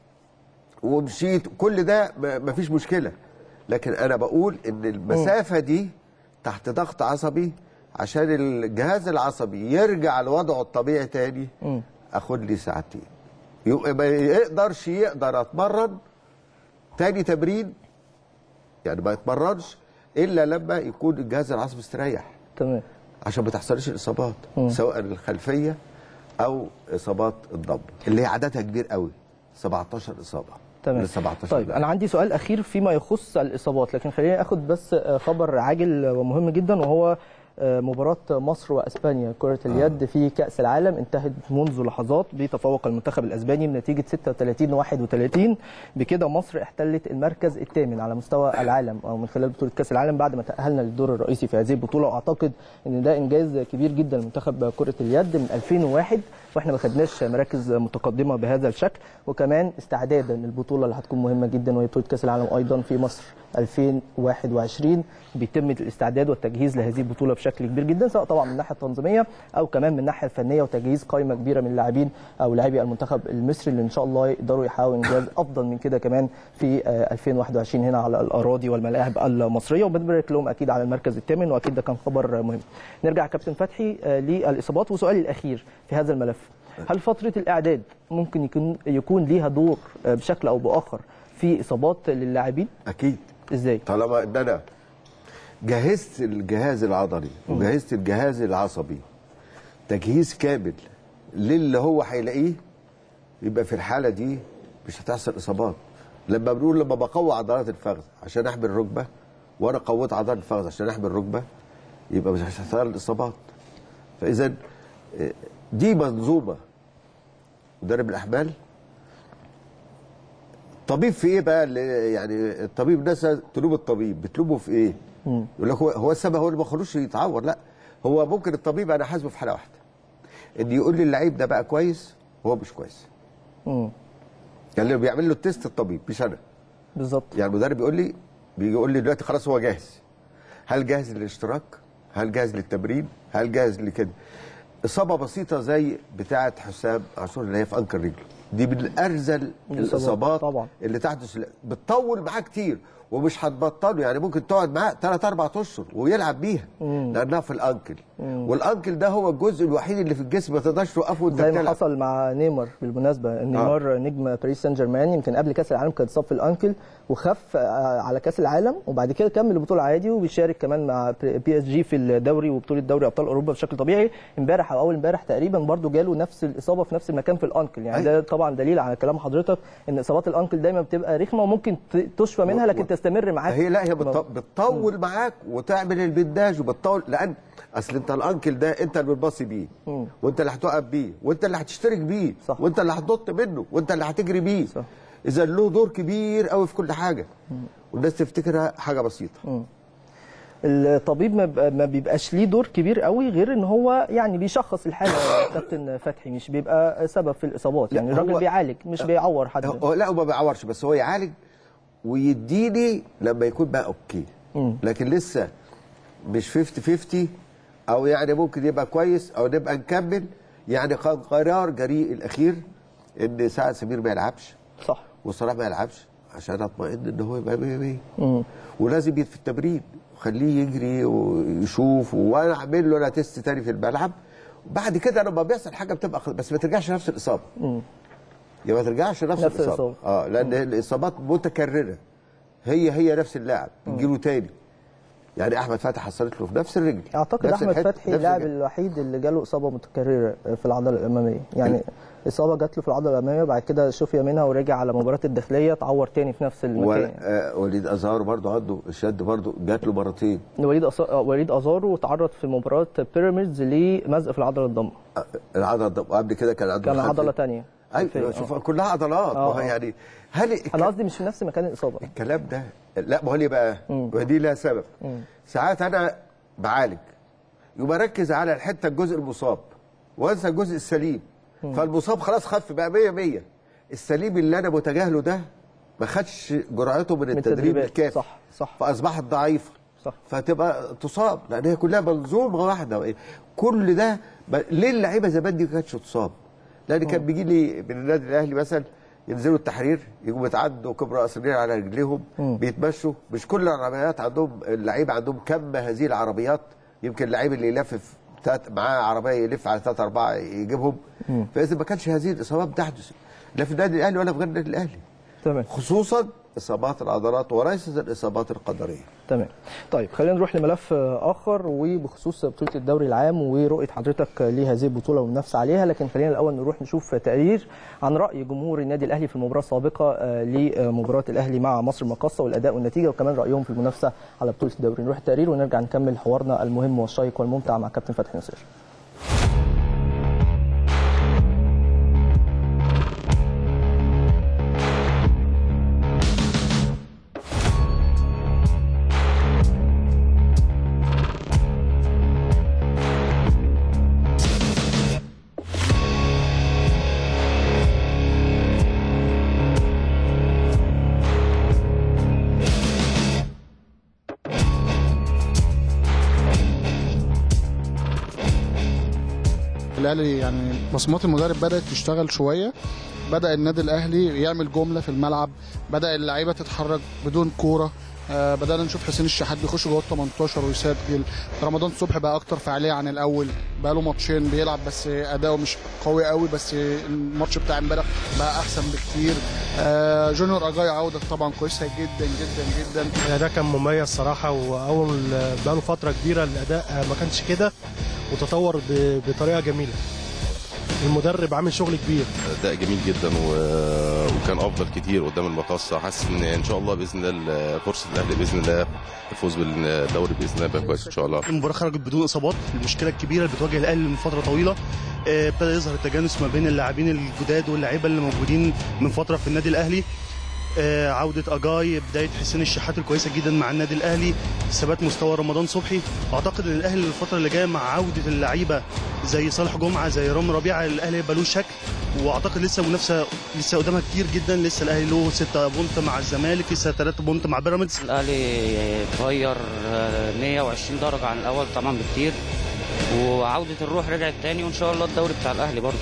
Speaker 2: ومشيت، كل ده مفيش مشكله، لكن انا بقول ان المسافه دي تحت ضغط عصبي عشان الجهاز العصبي يرجع لوضعه الطبيعي تاني اخد لي ساعتين. يبقى ما يقدرش يقدر اتمرن تاني تمرين، يعني ما يتمرنش الا لما يكون الجهاز العصبي استريح.
Speaker 1: تمام.
Speaker 2: عشان ما تحصلش الاصابات سواء الخلفيه او اصابات الضم اللي هي عددها كبير قوي سبعتاشر اصابه.
Speaker 1: تمام. طيب انا عندي سؤال اخير فيما يخص الاصابات، لكن خليني اخد بس خبر عاجل ومهم جدا وهو مباراة مصر واسبانيا كرة اليد في كأس العالم انتهت منذ لحظات بتفوق المنتخب الاسباني بنتيجة ستة وثلاثين واحد وثلاثين. بكده مصر احتلت المركز الثامن على مستوى العالم او من خلال بطولة كأس العالم بعد ما تأهلنا للدور الرئيسي في هذه البطولة، واعتقد ان ده انجاز كبير جدا لمنتخب كرة اليد من ألفين وواحد واحنا ما خدناش مراكز متقدمة بهذا الشكل، وكمان استعدادا للبطولة اللي هتكون مهمة جدا وهي بطولة كأس العالم ايضا في مصر ألفين وواحد وعشرين. بيتم الاستعداد والتجهيز لهذه البطوله بشكل كبير جدا سواء طبعا من الناحيه التنظيميه او كمان من الناحيه الفنيه وتجهيز قائمه كبيره من اللاعبين او لاعبي المنتخب المصري اللي ان شاء الله يقدروا يحققوا انجاز افضل من كده كمان في ألفين وواحد وعشرين هنا على الاراضي والملاعب المصريه، وبنبارك لهم اكيد على المركز الثامن واكيد ده كان خبر مهم. نرجع كابتن فتحي للاصابات وسؤالي الاخير في هذا الملف، هل فتره الاعداد ممكن يكون يكون ليها دور بشكل او باخر في اصابات للاعبين؟
Speaker 2: اكيد.
Speaker 1: ازاي؟
Speaker 2: طالما ان انا جهزت الجهاز العضلي وجهزت الجهاز العصبي تجهيز كامل للي هو هيلاقيه، يبقى في الحاله دي مش هتحصل اصابات. لما بنقول لما بقوي عضلات الفخذ عشان احمي الركبه وانا قويت عضلات الفخذ عشان احمي الركبه، يبقى مش هتحصل الاصابات. فاذا دي منظومه مدرب الاحمال. طبيب في ايه بقى اللي يعني الطبيب، الناس تلوم الطبيب، بتلومه في ايه؟ مم. يقول لك هو هو السبب هو اللي ما خلوش يتعور. لا، هو ممكن الطبيب انا حاسبه في حاله واحده، ان يقول لي اللعيب ده بقى كويس وهو مش كويس. امم يعني اللي بيعمل له التيست الطبيب مش انا.
Speaker 1: بالظبط.
Speaker 2: يعني المدرب بيقول لي بيجي يقول لي دلوقتي خلاص هو جاهز. هل جاهز للاشتراك؟ هل جاهز للتمرين؟ هل جاهز لكده؟ اصابه بسيطه زي بتاعه حسام عاشور اللي هي في انكر رجله، دي من ارذل الاصابات طبعا اللي تحدث، بتطول معاه كتير ومش هتبطله. يعني ممكن تقعد معاه ثلاث اربع اشهر ويلعب بيها مم. لانها في الانكل. مم. والانكل ده هو الجزء الوحيد اللي في الجسم ما تقدرش توقفه وانت
Speaker 1: بتلعب. زي ما حصل مع نيمار بالمناسبه. نيمار آه. نجم باريس سان جيرمان يمكن قبل كاس العالم كان اتصاب في الانكل وخف على كاس العالم، وبعد كده كمل البطوله عادي وبيشارك كمان مع بي اس جي في الدوري وبطوله دوري ابطال اوروبا بشكل طبيعي. امبارح او اول امبارح تقريبا برده جاله نفس الاصابه في نفس المكان في الانكل. يعني ده طبعا دليل على كلام حضرتك ان اصابات الانكل دايما بتبقى رخمه وممكن تشفى منها لكن تستمر معاك.
Speaker 2: هي لا هي بتطول معاك وتعمل البنداج وبتطول، لان اصل انت الانكل ده انت اللي بتباصي بيه مم. وانت اللي هتوقف بيه وانت اللي هتشترك بيه صح. وانت اللي هتنط منه وانت اللي هتجري بيه صح. اذا له دور كبير قوي في كل حاجه مم. والناس تفتكرها حاجه بسيطه. مم.
Speaker 1: الطبيب ما بيبقاش ليه دور كبير قوي غير ان هو يعني بيشخص الحاله. كابتن فتحي مش بيبقى سبب في الاصابات، يعني الراجل بيعالج مش بيعور حد.
Speaker 2: هو لا هو ما بيعورش، بس هو يعالج ويديني لما يكون بقى اوكي. مم. لكن لسه مش خمسين خمسين او يعني ممكن يبقى كويس او نبقى نكمل. يعني كان قرار جريء الاخير ان سعد سمير ما يلعبش
Speaker 1: صح
Speaker 2: وصلاح ما يلعبش عشان اطمئن ان هو يبقى مية مية. ولازم يت في التمرين وخليه يجري ويشوف وانا اعمل له انا تيست تاني في الملعب. وبعد كده لما بيحصل حاجه بتبقى بس ما ترجعش نفس الاصابه. امم يا ما ترجعش نفس, نفس الاصابه اه لان مم. الاصابات متكرره هي هي نفس اللاعب بتجيله تاني. يعني احمد فتحي حصلت له في نفس الرجل.
Speaker 1: اعتقد احمد فتحي اللاعب الوحيد اللي جاله اصابه متكرره في العضله الاماميه. يعني اصابه جات له في العضله الاماميه بعد كده شفي منها ورجع على مباراه الداخليه اتعور تاني في نفس المكان.
Speaker 2: آه وليد ازارو برضه عنده الشد برضه جات له مرتين.
Speaker 1: وليد أص... وليد ازارو تعرض في مباراه بيراميدز لمزق في العضله الضمه.
Speaker 2: آه العضله الضمه قبل كده كان عنده
Speaker 1: كان عضله ثانيه.
Speaker 2: ايوه شوف كلها عضلات. آه يعني هل
Speaker 1: انا قصدي مش في نفس مكان الاصابه.
Speaker 2: الكلام ده لا ما هو ليه بقى؟ ودي لها سبب. مم. ساعات انا بعالج يبقى اركز على الحته الجزء المصاب وانسى الجزء السليم. مم. فالمصاب خلاص خف بقى مية مية. السليم اللي انا متجاهله ده ما خدش جرعته من التدريب الكافي.
Speaker 1: صح صح.
Speaker 2: فاصبحت ضعيفه صح. فتبقى تصاب لان هي كلها منظومه واحده. كل ده ليه اللعيبه زمان دي ما كانتش تصاب؟ لان كان بيجي لي من النادي الاهلي مثلا ينزلوا التحرير يجوا يتعدوا كبرى اصليين على رجليهم مم. بيتمشوا. مش كل العربيات عندهم اللعيبه عندهم كم هذه العربيات. يمكن اللعيب اللي يلف معاه عربيه يلف على ثلاثة أربعة يجيبهم. مم. فاذا ما كانش هذه الاصابات بتحدث لا في النادي الاهلي ولا في غير النادي الاهلي.
Speaker 1: تمام.
Speaker 2: خصوصا اصابات العضلات وليست الاصابات القدريه.
Speaker 1: تمام. طيب خلينا نروح لملف اخر وبخصوص بطوله الدوري العام ورؤيه حضرتك لهذه البطوله والمنافسه عليها، لكن خلينا الاول نروح نشوف تقرير عن راي جمهور النادي الاهلي في المباراه السابقه لمباراه الاهلي مع مصر المقاصه والاداء والنتيجه وكمان رايهم في المنافسه على بطوله الدوري. نروح التقرير ونرجع نكمل حوارنا المهم والشيق والممتع مع كابتن فتحي نصير.
Speaker 3: الاهلي يعني بصمات المدرب بدات تشتغل شويه. بدا النادي الاهلي يعمل جمله في الملعب، بدا اللعيبه تتحرك بدون كوره. آه بدانا نشوف حسين الشحات بيخش جوه تمنتاشر ويسجل. رمضان صبحي بقى اكتر فعاليه عن الاول، بقى له ماتشين بيلعب بس اداؤه مش قوي قوي، بس الماتش بتاع امبارح بقى احسن بكتير. آه جونيور اجاي عوده طبعا كويسه جدا جدا جدا.
Speaker 4: الاداء كان مميز صراحه، واول بقى له فتره كبيره الاداء ما كانش كده وتطور بطريقه جميله. المدرب عامل شغل كبير.
Speaker 5: اداء جميل جدا و... وكان افضل كتير قدام المقصه. حاسس ان ان شاء الله باذن الله فرصه الاهلي باذن الله الفوز بالدوري باذن الله يبقى كويس ان شاء الله.
Speaker 6: المباراه خرجت بدون اصابات. المشكله الكبيره اللي بتواجه الاهلي من فتره طويله ابتدى يظهر التجانس ما بين اللاعبين الجداد واللاعيبه اللي موجودين من فتره في النادي الاهلي. عودة أجاي، بداية حسين الشحات الكويسة جدا مع النادي الأهلي، ثبات مستوى رمضان صبحي. أعتقد إن الأهلي الفترة اللي جاية مع عودة اللعيبة زي صالح جمعة زي رامي ربيعة الأهلي هيبقى له شكل، وأعتقد لسه منافسة لسه قدامها كتير جدا. لسه الأهلي له ستة بونت مع الزمالك، لسه ثلاثة بونت مع بيراميدز.
Speaker 7: الأهلي اتغير مية وعشرين درجة عن الأول طبعا بكتير، وعودة الروح رجعت تاني، وإن شاء الله الدوري بتاع الأهلي برضه.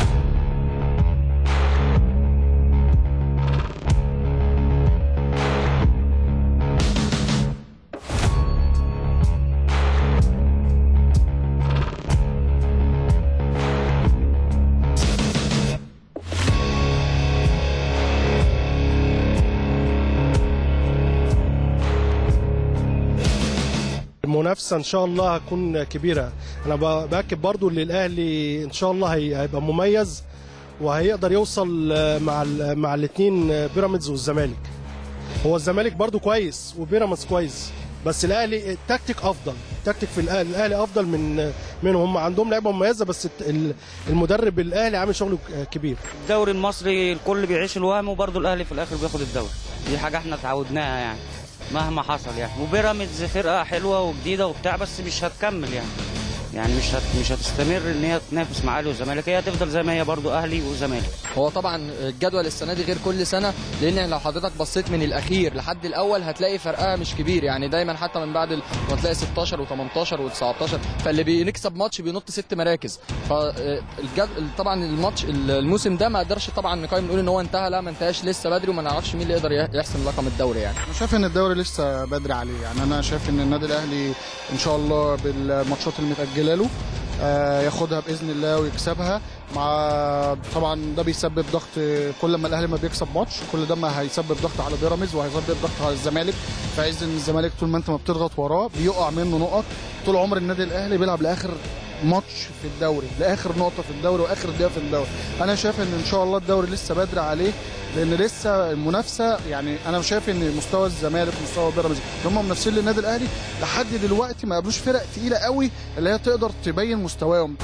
Speaker 4: المنافسه ان شاء الله هتكون كبيره. انا باكد برضو ان الاهلي ان شاء الله هيبقى مميز وهيقدر يوصل مع مع الاثنين بيراميدز والزمالك. هو الزمالك برضو كويس وبيراميدز كويس، بس الاهلي التكتيك افضل، التكتيك في الاهلي الاهلي افضل من منهم. هم عندهم لعيبه مميزه، بس المدرب الاهلي عامل شغل كبير.
Speaker 7: الدوري المصري الكل بيعيش الوهم، وبرضو الاهلي في الاخر بياخد الدوري. دي حاجه احنا اتعودناها يعني مهما حصل يعني. وبيراميدز فرقه حلوه وجديده وبتاع، بس مش هتكمل يعني يعني مش هت... مش هتستمر ان هي تنافس مع اهلي والزمالك. هي هتفضل زي ما هي برضو اهلي وزمالك.
Speaker 8: هو طبعا الجدول السنه دي غير كل سنه، لان لو حضرتك بصيت من الاخير لحد الاول هتلاقي فرقها مش كبير يعني. دايما حتى من بعد ما تلاقي ستاشر و18 و19، فاللي بينكسب ماتش بينط ست مراكز. فالجد طبعا الماتش الموسم ده ما قدرش طبعا نقيم نقول ان هو انتهى، لا ما انتهاش، لسه بدري وما نعرفش مين اللي يقدر يحسم رقم الدوري يعني.
Speaker 3: انا شايف ان الدوري لسه بدري عليه يعني. انا شايف ان النادي الاهلي ان شاء الله بالماتشات المتاجله له ياخدها باذن الله ويكسبها. مع طبعا ده بيسبب ضغط، كل ما الاهلي ما بيكسب ماتش كل ده ما هيسبب ضغط على بيراميدز وهيسبب ضغط على الزمالك. فعايز ان الزمالك طول ما انت ما بتضغط وراه بيقع منه نقط. طول عمر النادي الاهلي بيلعب لاخر ماتش في الدوري، لاخر نقطه في الدوري واخر دقيقه في الدوري. انا شايف ان ان شاء الله الدوري لسه بدري عليه، لان لسه المنافسه يعني. انا شايف ان مستوى الزمالك ومستوى بيراميدز هم منافسين للنادي الاهلي لحد دلوقتي، ما قابلوش فرق تقيله قوي اللي هي تقدر تبين مستواهم.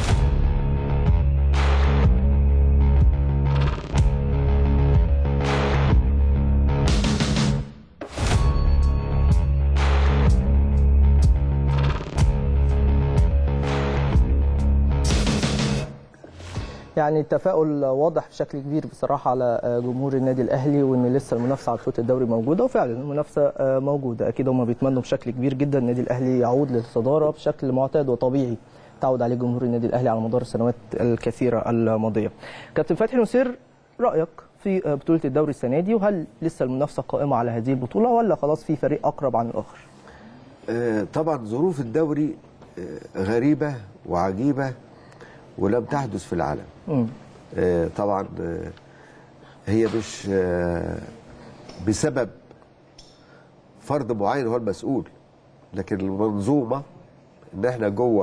Speaker 1: يعني التفاؤل واضح بشكل كبير بصراحه على جمهور النادي الاهلي، وان لسه المنافسه على بطوله الدوري موجوده، وفعلا المنافسه موجوده. اكيد هم بيتمنوا بشكل كبير جدا النادي الاهلي يعود للصداره بشكل معتاد وطبيعي تعود عليه جمهور النادي الاهلي على مدار السنوات الكثيره الماضيه. كابتن فتحي نصير، رايك في بطوله الدوري السنه دي، وهل لسه المنافسه قائمه على هذه البطوله ولا خلاص في فريق اقرب عن الاخر؟
Speaker 2: آه طبعا ظروف الدوري آه غريبه وعجيبه ولم تحدث في العالم. آه طبعا آه هي مش آه بسبب فرد معين هو المسؤول، لكن المنظومه ان احنا جوه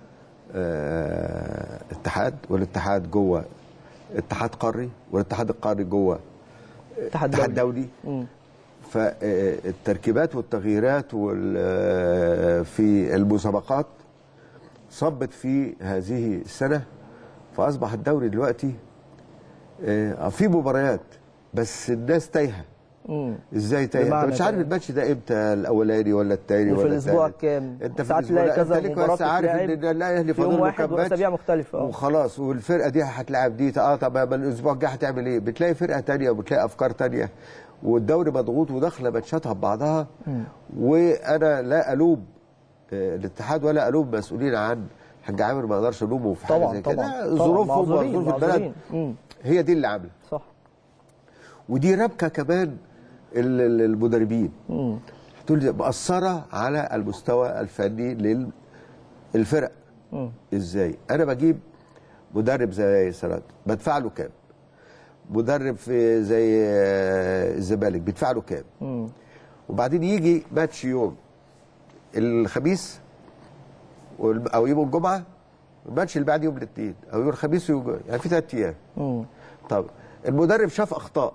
Speaker 2: آه اتحاد، والاتحاد جوه اتحاد قاري، والاتحاد القاري جوه اتحاد دولي, دولي. فالتركيبات والتغييرات في المسابقات صبت في هذه السنه، فاصبح الدوري دلوقتي في مباريات بس الناس تايهه. ازاي تايهه؟ انت مش عارف الماتش ده امتى، الاولاني ولا الثاني ولا
Speaker 1: في الاسبوع كام؟
Speaker 2: انت
Speaker 1: ساعات تلاقي كذا مباراه
Speaker 2: بس عارف ان الاهلي فاضل له كام ماتش
Speaker 1: واسابيع مختلفه
Speaker 2: وخلاص، والفرقه دي هتلاعب دي. اه طب الاسبوع الجاي هتعمل ايه؟ بتلاقي فرقه ثانيه وبتلاقي افكار ثانيه، والدوري مضغوط وداخله ماتشاتها ببعضها. وانا لا الوم الاتحاد ولا الوم مسؤولين عن حاج عامر، ما اقدرش الومه في حاجه زي كده. ظروفهم وظروف البلد هي دي اللي عامله.
Speaker 1: صح.
Speaker 2: ودي ربكه كمان المدربين تقول مأثره على المستوى الفني للفرق. ازاي؟ انا بجيب مدرب زي سرات بدفع له كام؟ مدرب في زي الزمالك بيدفع له كام؟ وبعدين يجي ماتش يوم الخميس او يوم الجمعه الماتش اللي بعد يوم الاثنين او يوم الخميس ويوم، يعني في ثلاث ايام. طب المدرب شاف اخطاء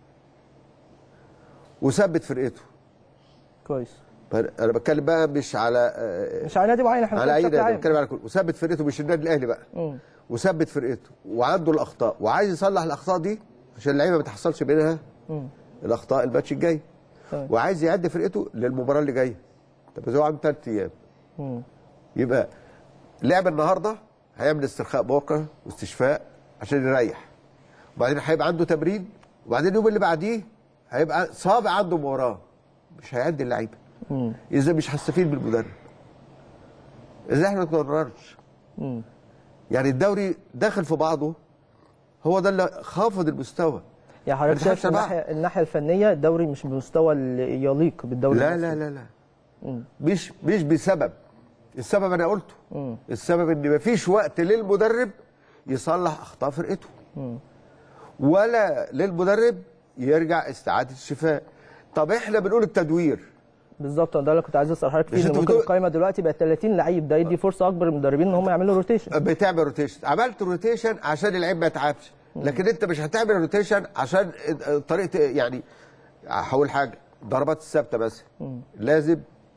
Speaker 2: وثبت فرقته
Speaker 1: كويس.
Speaker 2: انا بتكلم بقى مش على
Speaker 1: مش على نادي معين، احنا
Speaker 2: على اي نادي، بتكلم على كل، وثبت فرقته مش النادي الاهلي بقى.
Speaker 1: مم.
Speaker 2: وثبت فرقته وعنده الاخطاء وعايز يصلح الاخطاء دي عشان اللعيبه ما تحصلش منها مم. الاخطاء الماتش الجاي. طيب. وعايز يعد فرقته للمباراه اللي جايه. طب هو عنده ثلاث ايام. مم. يبقى لعب النهارده هيعمل استرخاء بكره واستشفاء عشان يريح. وبعدين هيبقى عنده تمرين، وبعدين اليوم اللي بعديه هيبقى صابع عنده مباراه. مش هيعد اللعيبه. اذا مش هستفيد من المدرب. اذا احنا ما نتمرنش. يعني الدوري داخل في بعضه، هو ده اللي خافض المستوى.
Speaker 1: يعني حضرتك شايف الناحيه الناحيه الفنيه الدوري مش بمستوى اللي يليق بالدوري
Speaker 2: لا لا لا لا مم. مش مش بسبب السبب انا قلته. مم. السبب ان مفيش وقت للمدرب يصلح اخطاء فرقته. مم. ولا للمدرب يرجع استعاده الشفاء. طب احنا بنقول التدوير
Speaker 1: بالظبط، ده اللي كنت عايز اسال حضرتك فيه. ممكن القائمه دلوقتي بقت ثلاثين لعيب، ده يدي فرصه اكبر للمدربين ان هم يعملوا روتيشن.
Speaker 2: بتعمل روتيشن، عملت روتيشن عشان اللعيب ما يتعبش، لكن انت مش هتعمل روتيشن عشان طريقه. يعني هقول حاجه، ضربات الثابته بس لازم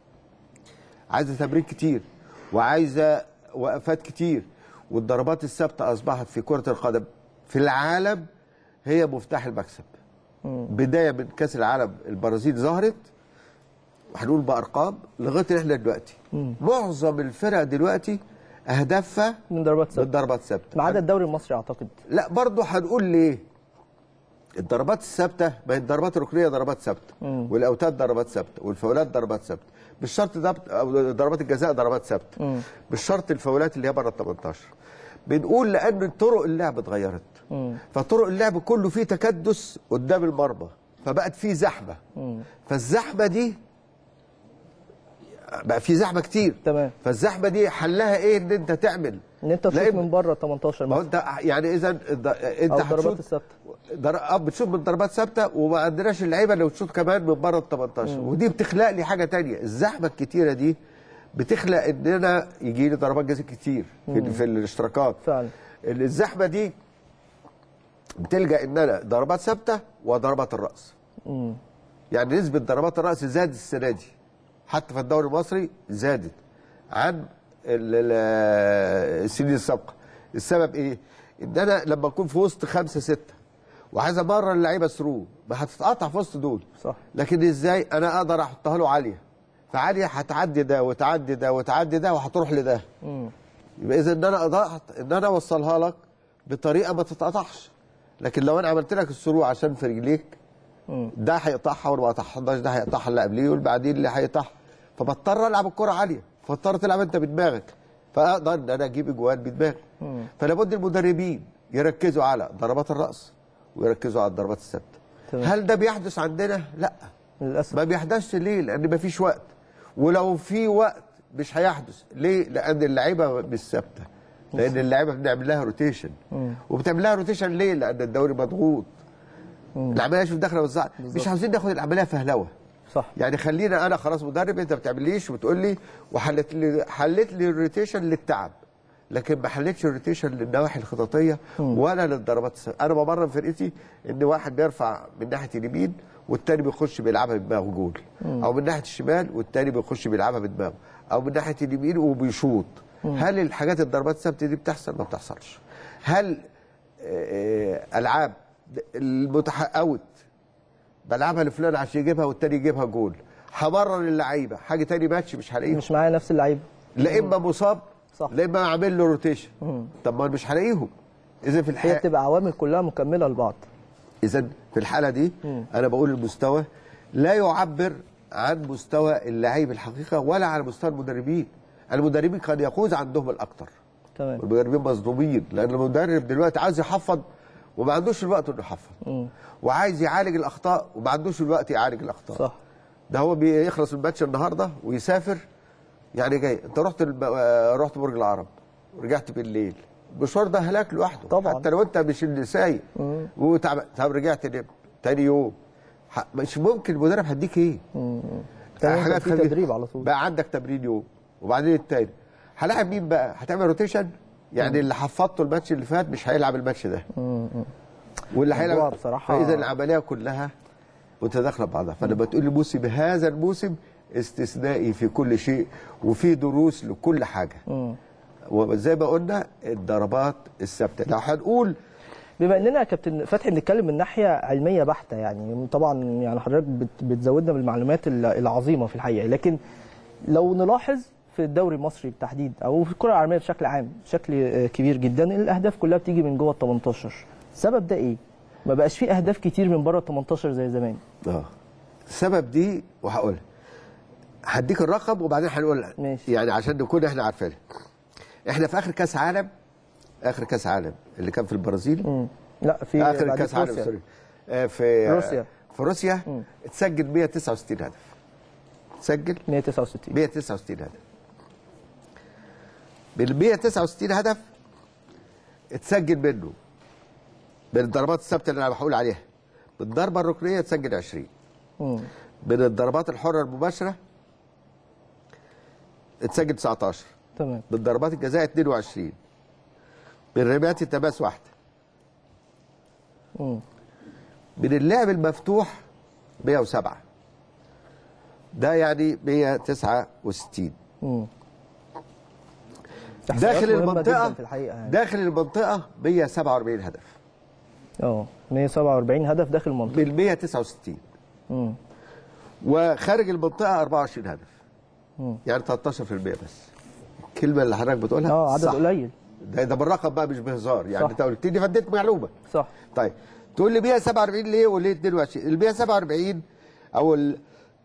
Speaker 2: عايزه تمرين كتير وعايزه وقفات كتير، والضربات الثابته اصبحت في كره القدم في العالم هي مفتاح المكسب. بدايه من كاس العالم البرازيل ظهرت، هنقول بارقام لغايه احنا دلوقتي. مم. معظم الفرق دلوقتي اهدافها
Speaker 1: من ضربات ثابته،
Speaker 2: من ضربات ثابته،
Speaker 1: ما عدا الدوري المصري اعتقد.
Speaker 2: لا برضه هنقول ليه؟ الضربات الثابته، ما هي الضربات الركنيه ضربات ثابته، والاوتاد ضربات ثابته، والفاولات ضربات ثابته، مش شرط ضربات الجزاء ضربات ثابته، مش شرط الفاولات اللي هي بره ال تمنتاشر. بنقول لان طرق اللعب اتغيرت، فطرق اللعب كله فيه تكدس قدام المرمى، فبقت فيه زحمه. مم. فالزحمه دي بقى في زحمه كتير.
Speaker 1: تمام.
Speaker 2: فالزحمه دي حلها ايه؟ ان انت تعمل
Speaker 1: ان انت تشوط من بره تمنتاشر
Speaker 2: مثلا. ما انت يعني اذا انت
Speaker 1: الضربات الثابته
Speaker 2: در... اه بتشوط من ضربات ثابته، وما عندناش اللعيبه اللي بتشوط كمان من بره ال تمنتاشر. مم. ودي بتخلق لي حاجه ثانيه، الزحمه الكتيره دي بتخلق ان انا يجي لي ضربات جزاء كتير في, في الاشتراكات.
Speaker 1: فعلا
Speaker 2: الزحمه دي بتلجا ان انا ضربات ثابته وضربات الراس. مم. يعني نسبه ضربات الراس زادت السنه دي حتى في الدوري المصري، زادت عن السنين السابقه. السبب ايه؟ ان انا لما اكون في وسط خمسه سته وعايز امرر اللعيبه ثرو، ما هتتقطع في وسط دول.
Speaker 1: صح.
Speaker 2: لكن ازاي انا اقدر احطها له عاليه؟ فعاليه هتعدي ده وتعدي ده وتعدي ده وهتروح لده. امم يبقى اذا ان انا قدرت ان انا اوصلها لك بطريقه ما تتقطعش. لكن لو انا عملت لك الثرو عشان في رجليك، ده هيقطعها واللي ما قطعهاش ده هيقطعها اللي قبليه واللي بعدين اللي هيقطعها، فبضطر العب الكره عاليه، فاضطر تلعب انت بدماغك، فاقدر ان انا اجيب اجوان بدماغي. فلا بد المدربين يركزوا على ضربات الراس ويركزوا على الضربات الثابته. هل ده بيحدث عندنا؟ لا
Speaker 1: للاسف
Speaker 2: ما بيحدثش. ليه؟ لان ما فيش وقت، ولو في وقت مش هيحدث. ليه؟ لان اللعيبه مش ثابته، لان اللعيبه بنعمل لها روتيشن. وبتعمل لها روتيشن ليه؟ لان الدوري مضغوط. العمليه شوف داخله والزعل، مش عاوزين ناخد العمليه فهلوه.
Speaker 1: صح.
Speaker 2: يعني خلينا انا خلاص مدرب، انت ما بتعمليش وبتقول لي وحلت لي حلت لي الروتيشن للتعب، لكن ما حلتش الروتيشن للنواحي الخططيه ولا للضربات الثابته. انا بمرن فرقتي ان واحد بيرفع من ناحيه اليمين والتاني بيخش بيلعبها بدماغه جول، او من ناحيه الشمال والتاني بيخش بيلعبها بدماغه، او من ناحيه اليمين وبيشوط. هل الحاجات الضربات الثابته دي بتحصل؟ ما بتحصلش. هل العاب المتحققه بلعبها لفلان عشان يجيبها والتاني يجيبها جول، همرن اللعيبه حاجه تاني ماتش مش هلاقيهم،
Speaker 1: مش معايا نفس اللعيبه،
Speaker 2: لا اما مصاب
Speaker 1: صح،
Speaker 2: لا اما عامل له روتيشن. طب ما مش هلاقيهم. اذا في الحاله
Speaker 1: هي بتبقى عوامل كلها مكمله لبعض.
Speaker 2: اذا في الحاله دي مم. انا بقول المستوى لا يعبر عن مستوى اللعيب الحقيقه ولا على مستوى المدربين. المدربين كان يقود عندهم الاكثر.
Speaker 1: تمام.
Speaker 2: المدربين مظلومين، لان المدرب دلوقتي عايز يحفظ وما عندوش الوقت انه يحفظ، وعايز يعالج الاخطاء وما عندوش الوقت يعالج الاخطاء.
Speaker 1: صح.
Speaker 2: ده هو بيخلص الماتش النهارده ويسافر، يعني جاي انت رحت الب... رحت برج العرب ورجعت بالليل، المشوار ده هلاك لوحده
Speaker 1: طبعا،
Speaker 2: حتى لو انت مش اللي سايق وتعب. طب رجعت نمت تاني يوم، مش ممكن المدرب هيديك ايه؟
Speaker 1: حاجات في تدريب على طول.
Speaker 2: بقى عندك تمرين يوم وبعدين التاني هلاعب مين بقى؟ هتعمل روتيشن يعني اللي حفظته الماتش اللي فات مش هيلعب الماتش ده، واللي هيلعب
Speaker 1: بصراحه.
Speaker 2: فاذا العمليه كلها متداخله ببعضها. فلما تقول لي موسم هذا الموسم استثنائي في كل شيء وفي دروس لكل حاجه. وزي ما قلنا الضربات الثابته لو هنقول
Speaker 1: بما اننا يا كابتن فتحي بنتكلم من ناحيه علميه بحته، يعني طبعا يعني حضرتك بتزودنا بالمعلومات العظيمه في الحقيقه، لكن لو نلاحظ في الدوري المصري بالتحديد او في الكره العالميه بشكل عام بشكل كبير جدا الاهداف كلها بتيجي من جوه ال تمنتاشر. السبب ده ايه؟ ما بقاش فيه اهداف كتير من بره ال تمنتاشر زي زمان.
Speaker 2: اه السبب دي وهقولها، هديك الرقم وبعدين هنقول يعني عشان نكون احنا عارفينها. احنا في اخر كاس عالم، اخر كاس عالم اللي كان في البرازيل،
Speaker 1: مم. لا في
Speaker 2: اخر كاس عالم سوري آه في
Speaker 1: روسيا
Speaker 2: في روسيا مم. اتسجل مية وتسعة وستين هدف. اتسجل
Speaker 1: مية وتسعة وستين
Speaker 2: مية وتسعة وستين هدف. بال مية وتسعة وستين هدف اتسجل منه من الضربات الثابته اللي انا بقول عليها، بالضربه الركنيه اتسجل عشرين. مم. من الضربات الحره المباشره اتسجل تسعتاشر.
Speaker 1: تمام.
Speaker 2: من ضربات الجزاء اتنين وعشرين. من رميات التماس واحده.
Speaker 1: مم.
Speaker 2: من اللعب المفتوح مية وسبعة. ده يعني مية وتسعة وستين.
Speaker 1: مم.
Speaker 2: داخل المنطقه
Speaker 1: في الحقيقة يعني.
Speaker 2: داخل المنطقه مية وسبعة وأربعين هدف.
Speaker 1: اه مية وسبعة وأربعين هدف داخل المنطقه
Speaker 2: من مية وتسعة وستين. امم وخارج المنطقه أربعة وعشرين هدف. مم. يعني تلتاشر في المية بس. الكلمه اللي حضرتك بتقولها
Speaker 1: اه عدد قليل.
Speaker 2: ده ده بالرقم بقى مش بهزار، يعني انت قلت لي فديت معلومه.
Speaker 1: صح.
Speaker 2: طيب تقول لي مية وسبعة وأربعين ليه وليه اتنين وعشرين؟ ال مية وسبعة وأربعين او ال...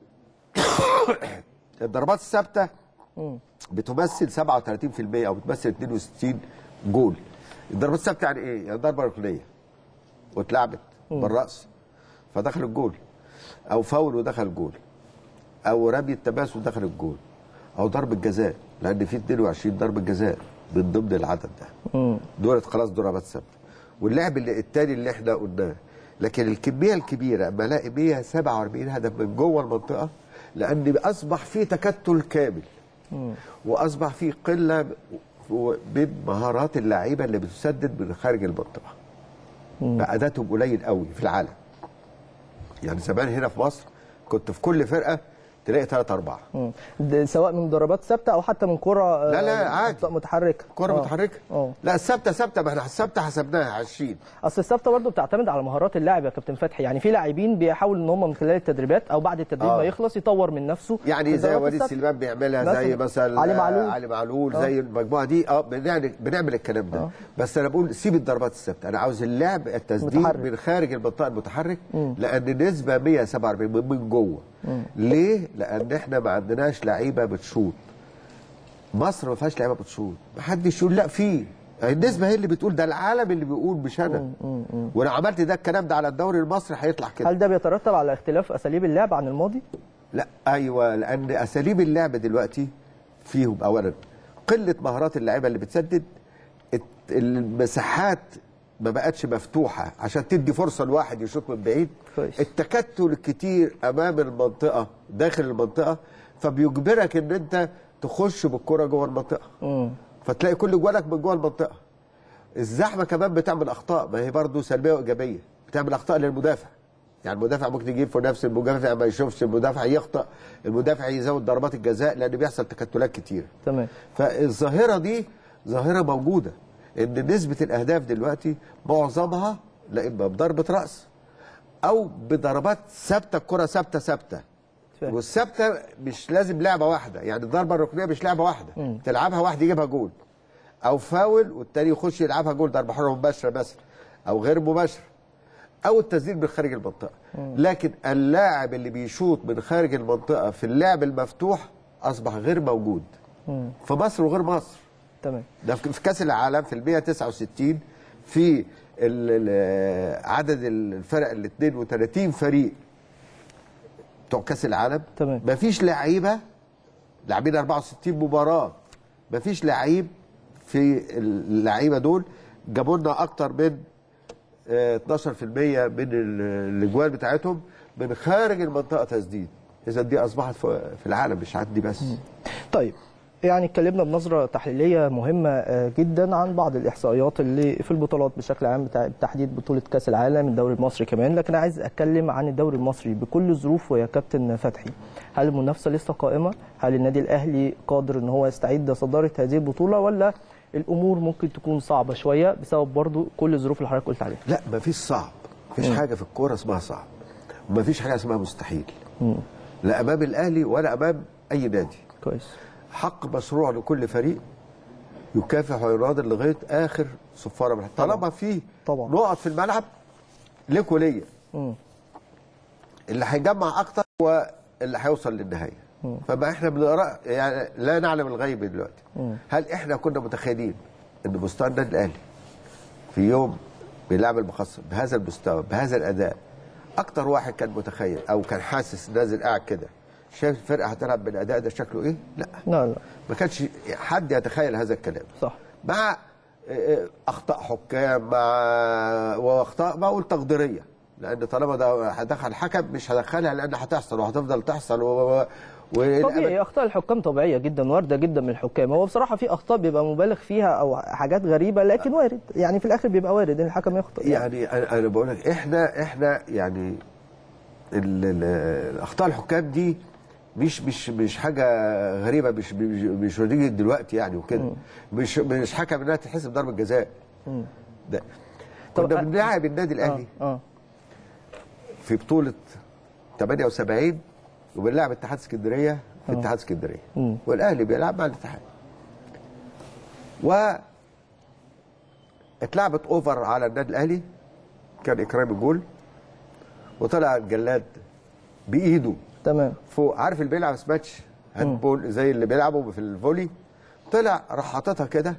Speaker 2: الضربات الثابته بتمثل سبعة وتلاتين في المية او بتمثل اتنين وستين جول. الضربات الثابته يعني ايه؟ يعني ضربه ركنيه واتلعبت بالراس فدخل الجول، او فاول ودخل الجول، او رمي التماس ودخل الجول، او ضربه جزاء، لان في اتنين وعشرين ضربه جزاء من ضمن العدد ده. دولت خلاص ضربات ثابته. واللعب اللي الثاني اللي احنا قلناه، لكن الكميه الكبيره اما الاقي مية وسبعة وأربعين هدف من جوه المنطقه، لان اصبح في تكتل كامل. مم. واصبح في قله من مهارات اللعيبه اللي بتسدد من خارج المنطقه. فاداتهم قليل قوي في العالم. يعني زمان هنا في مصر كنت في كل فرقه تلاقي ثلاثة أربعة.
Speaker 1: سواء من ضربات ثابته او حتى من كره
Speaker 2: لا لا عادي
Speaker 1: متحركه.
Speaker 2: كره متحركه؟ اه لا الثابته ثابته، ما احنا الثابته حسبناها عشرين.
Speaker 1: اصل الثابته برضه بتعتمد على مهارات اللاعب يا كابتن فتحي، يعني في لاعبين بيحاولوا ان هم من خلال التدريبات او بعد التدريب آه. ما يخلص يطور من نفسه،
Speaker 2: يعني زي وليد سليمان بيعملها، مثلا زي مثلا
Speaker 1: علي معلول
Speaker 2: علي معلول آه. زي المجموعه دي اه بنعمل بنعمل الكلام ده. آه. بس انا بقول سيب الضربات الثابته، انا عاوز اللعب التسديد متحرك. من خارج المنطقه المتحرك. مم. لان نسبه مية وسبعة وأربعين من جوه. مم. ليه؟ لان احنا ما عندناش لعيبه بتشوط. مصر ما فيهاش لعيبه بتشوط، ما حدش يقول لا في. النسبه هي اللي بتقول، ده العالم اللي بيقول مش انا. ولو عملت ده الكلام ده على الدوري المصري هيطلع كده.
Speaker 1: هل ده بيترتب على اختلاف اساليب اللعب عن الماضي؟
Speaker 2: لا ايوه، لان اساليب اللعب دلوقتي فيهم اولا قله مهارات اللعيبه اللي بتسدد، المساحات ما بقتش مفتوحه عشان تدي فرصه لواحد يشوط من بعيد. كويس. التكتل الكتير امام المنطقه داخل المنطقه، فبيجبرك ان انت تخش بالكره جوه المنطقه. امم فتلاقي كل جوالك من جوه المنطقه. الزحمه كمان بتعمل اخطاء، ما هي برضه سلبيه وايجابيه، بتعمل اخطاء للمدافع. يعني المدافع ممكن يجيب في نفس المدافع ما يشوفش، المدافع يخطأ، المدافع يزود ضربات الجزاء لان بيحصل تكتلات كتير.
Speaker 1: تمام.
Speaker 2: فالظاهره دي ظاهره موجوده، ان نسبه الاهداف دلوقتي معظمها لا اما بضربه راس او بضربات ثابته، الكره ثابته ثابته. والثابته مش لازم لعبه واحده، يعني الضربه الركنيه مش لعبه واحده. مم. تلعبها واحد يجيبها جول، او فاول والتاني يخش يلعبها جول، ضربه حره مباشره مثلا او غير مباشره، او التسديد من خارج المنطقه. مم. لكن اللاعب اللي بيشوط من خارج المنطقه في اللعب المفتوح اصبح غير موجود. مم. في مصر وغير مصر.
Speaker 1: تمام.
Speaker 2: ده في كاس العالم في ال مية وتسعة وستين في عدد الفرق ال اتنين وتلاتين فريق بتوع كاس العالم.
Speaker 1: تمام.
Speaker 2: مفيش لعيبه لاعبين أربعة وستين مباراه، مفيش لعيب في اللعيبه دول جابوا لنا اكتر من اتناشر في المية من الاجوال بتاعتهم من خارج المنطقه تسديد. اذا دي اصبحت في العالم مش عندي بس.
Speaker 1: طيب يعني اتكلمنا بنظره تحليليه مهمه جدا عن بعض الاحصائيات اللي في البطولات بشكل عام، بالتحديد بطوله كاس العالم، الدوري المصري كمان، لكن عايز اتكلم عن الدوري المصري بكل الظروف. ويا كابتن فتحي، هل المنافسه لسه قائمه؟ هل النادي الاهلي قادر ان هو يستعيد صداره هذه البطوله، ولا الامور ممكن تكون صعبه شويه بسبب برضو كل الظروف اللي حضرتك قلت عليها؟
Speaker 2: لا، مفيش صعب، مفيش م. حاجه في الكوره اسمها صعب، ومفيش حاجه اسمها مستحيل. م. لا امام الاهلي ولا امام اي نادي.
Speaker 1: كويس.
Speaker 2: حق مشروع لكل فريق يكافح ويناضل لغايه اخر صفاره من طالما في نقط في الملعب ليك وليا. اللي هيجمع اكتر هو اللي هيوصل للنهايه. م. فما احنا بنقرا يعني لا نعلم الغيب دلوقتي. م. هل احنا كنا متخيلين ان مستوى النادي الاهلي في يوم بيلعب المخصص بهذا المستوى بهذا الاداء؟ اكتر واحد كان متخيل او كان حاسس نازل قاعد كده شايف الفرقه هتلعب بالاداء ده شكله ايه؟ لا
Speaker 1: لا لا
Speaker 2: ما كانش حد يتخيل هذا الكلام.
Speaker 1: صح.
Speaker 2: مع اخطاء حكام، مع واخطاء بقول تقديريه، لان طالما ده هدخل حكم مش هدخلها لان هتحصل وهتفضل تحصل و... و...
Speaker 1: طبيعي. اخطاء الحكام طبيعيه جدا، وارده جدا من الحكام. هو بصراحه في اخطاء بيبقى مبالغ فيها او حاجات غريبه، لكن وارد يعني في الاخر بيبقى وارد ان الحكم يخطئ.
Speaker 2: يعني, يعني انا بقول لك احنا احنا يعني الاخطاء الحكام دي مش مش مش حاجه غريبه، مش مش نتيجه دلوقتي يعني وكده، مش مش حكم انها تتحسب ضربه جزاء. ده كنا بنلعب النادي الاهلي آه. آه. في بطوله ثمانية وسبعين وبنلعب اتحاد اسكندريه في اتحاد اسكندريه، والاهلي بيلعب مع الاتحاد، و اتلعبت اوفر على النادي الاهلي، كان اكرام الجول، وطلع الجلاد بايده
Speaker 1: تمام
Speaker 2: فوق، عارف اللي بيلعب سماتش هاندبول زي اللي بيلعبوا في الفولي، طلع راح حاططها كده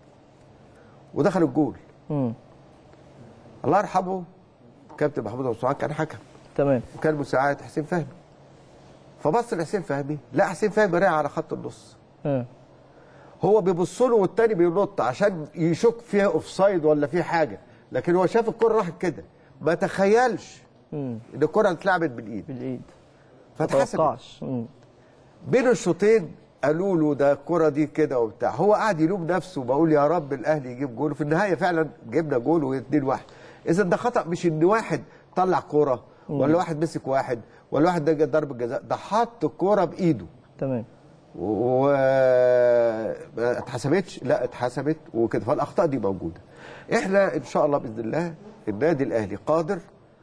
Speaker 2: ودخل الجول. امم الله يرحمه كابتن محمود ابو سعاد كان حكم
Speaker 1: تمام،
Speaker 2: وكان مساعد حسين فهمي، فبص لحسين فهمي لا حسين فهمي رايح على خط النص. امم هو بيبص له والتاني بينط عشان يشك فيها اوف سايد ولا في حاجه، لكن هو شاف الكره راحت كده، ما تخيلش ان الكره اتلعبت بالايد
Speaker 1: بالايد
Speaker 2: فتحسب. بين الشوطين قالوا له ده الكره دي كده وبتاع، هو قاعد يلوم نفسه بقول يا رب الاهلي يجيب جول، وفي النهايه فعلا جبنا جول واتنين واحد. اذا ده خطا، مش ان واحد طلع كوره ولا واحد مسك واحد ولا واحد ده ضربه جزاء، ده حط الكوره بايده
Speaker 1: تمام
Speaker 2: و ما اتحسبتش، لا اتحسبت وكده، فالاخطاء دي موجوده. احنا ان شاء الله باذن الله النادي الاهلي قادر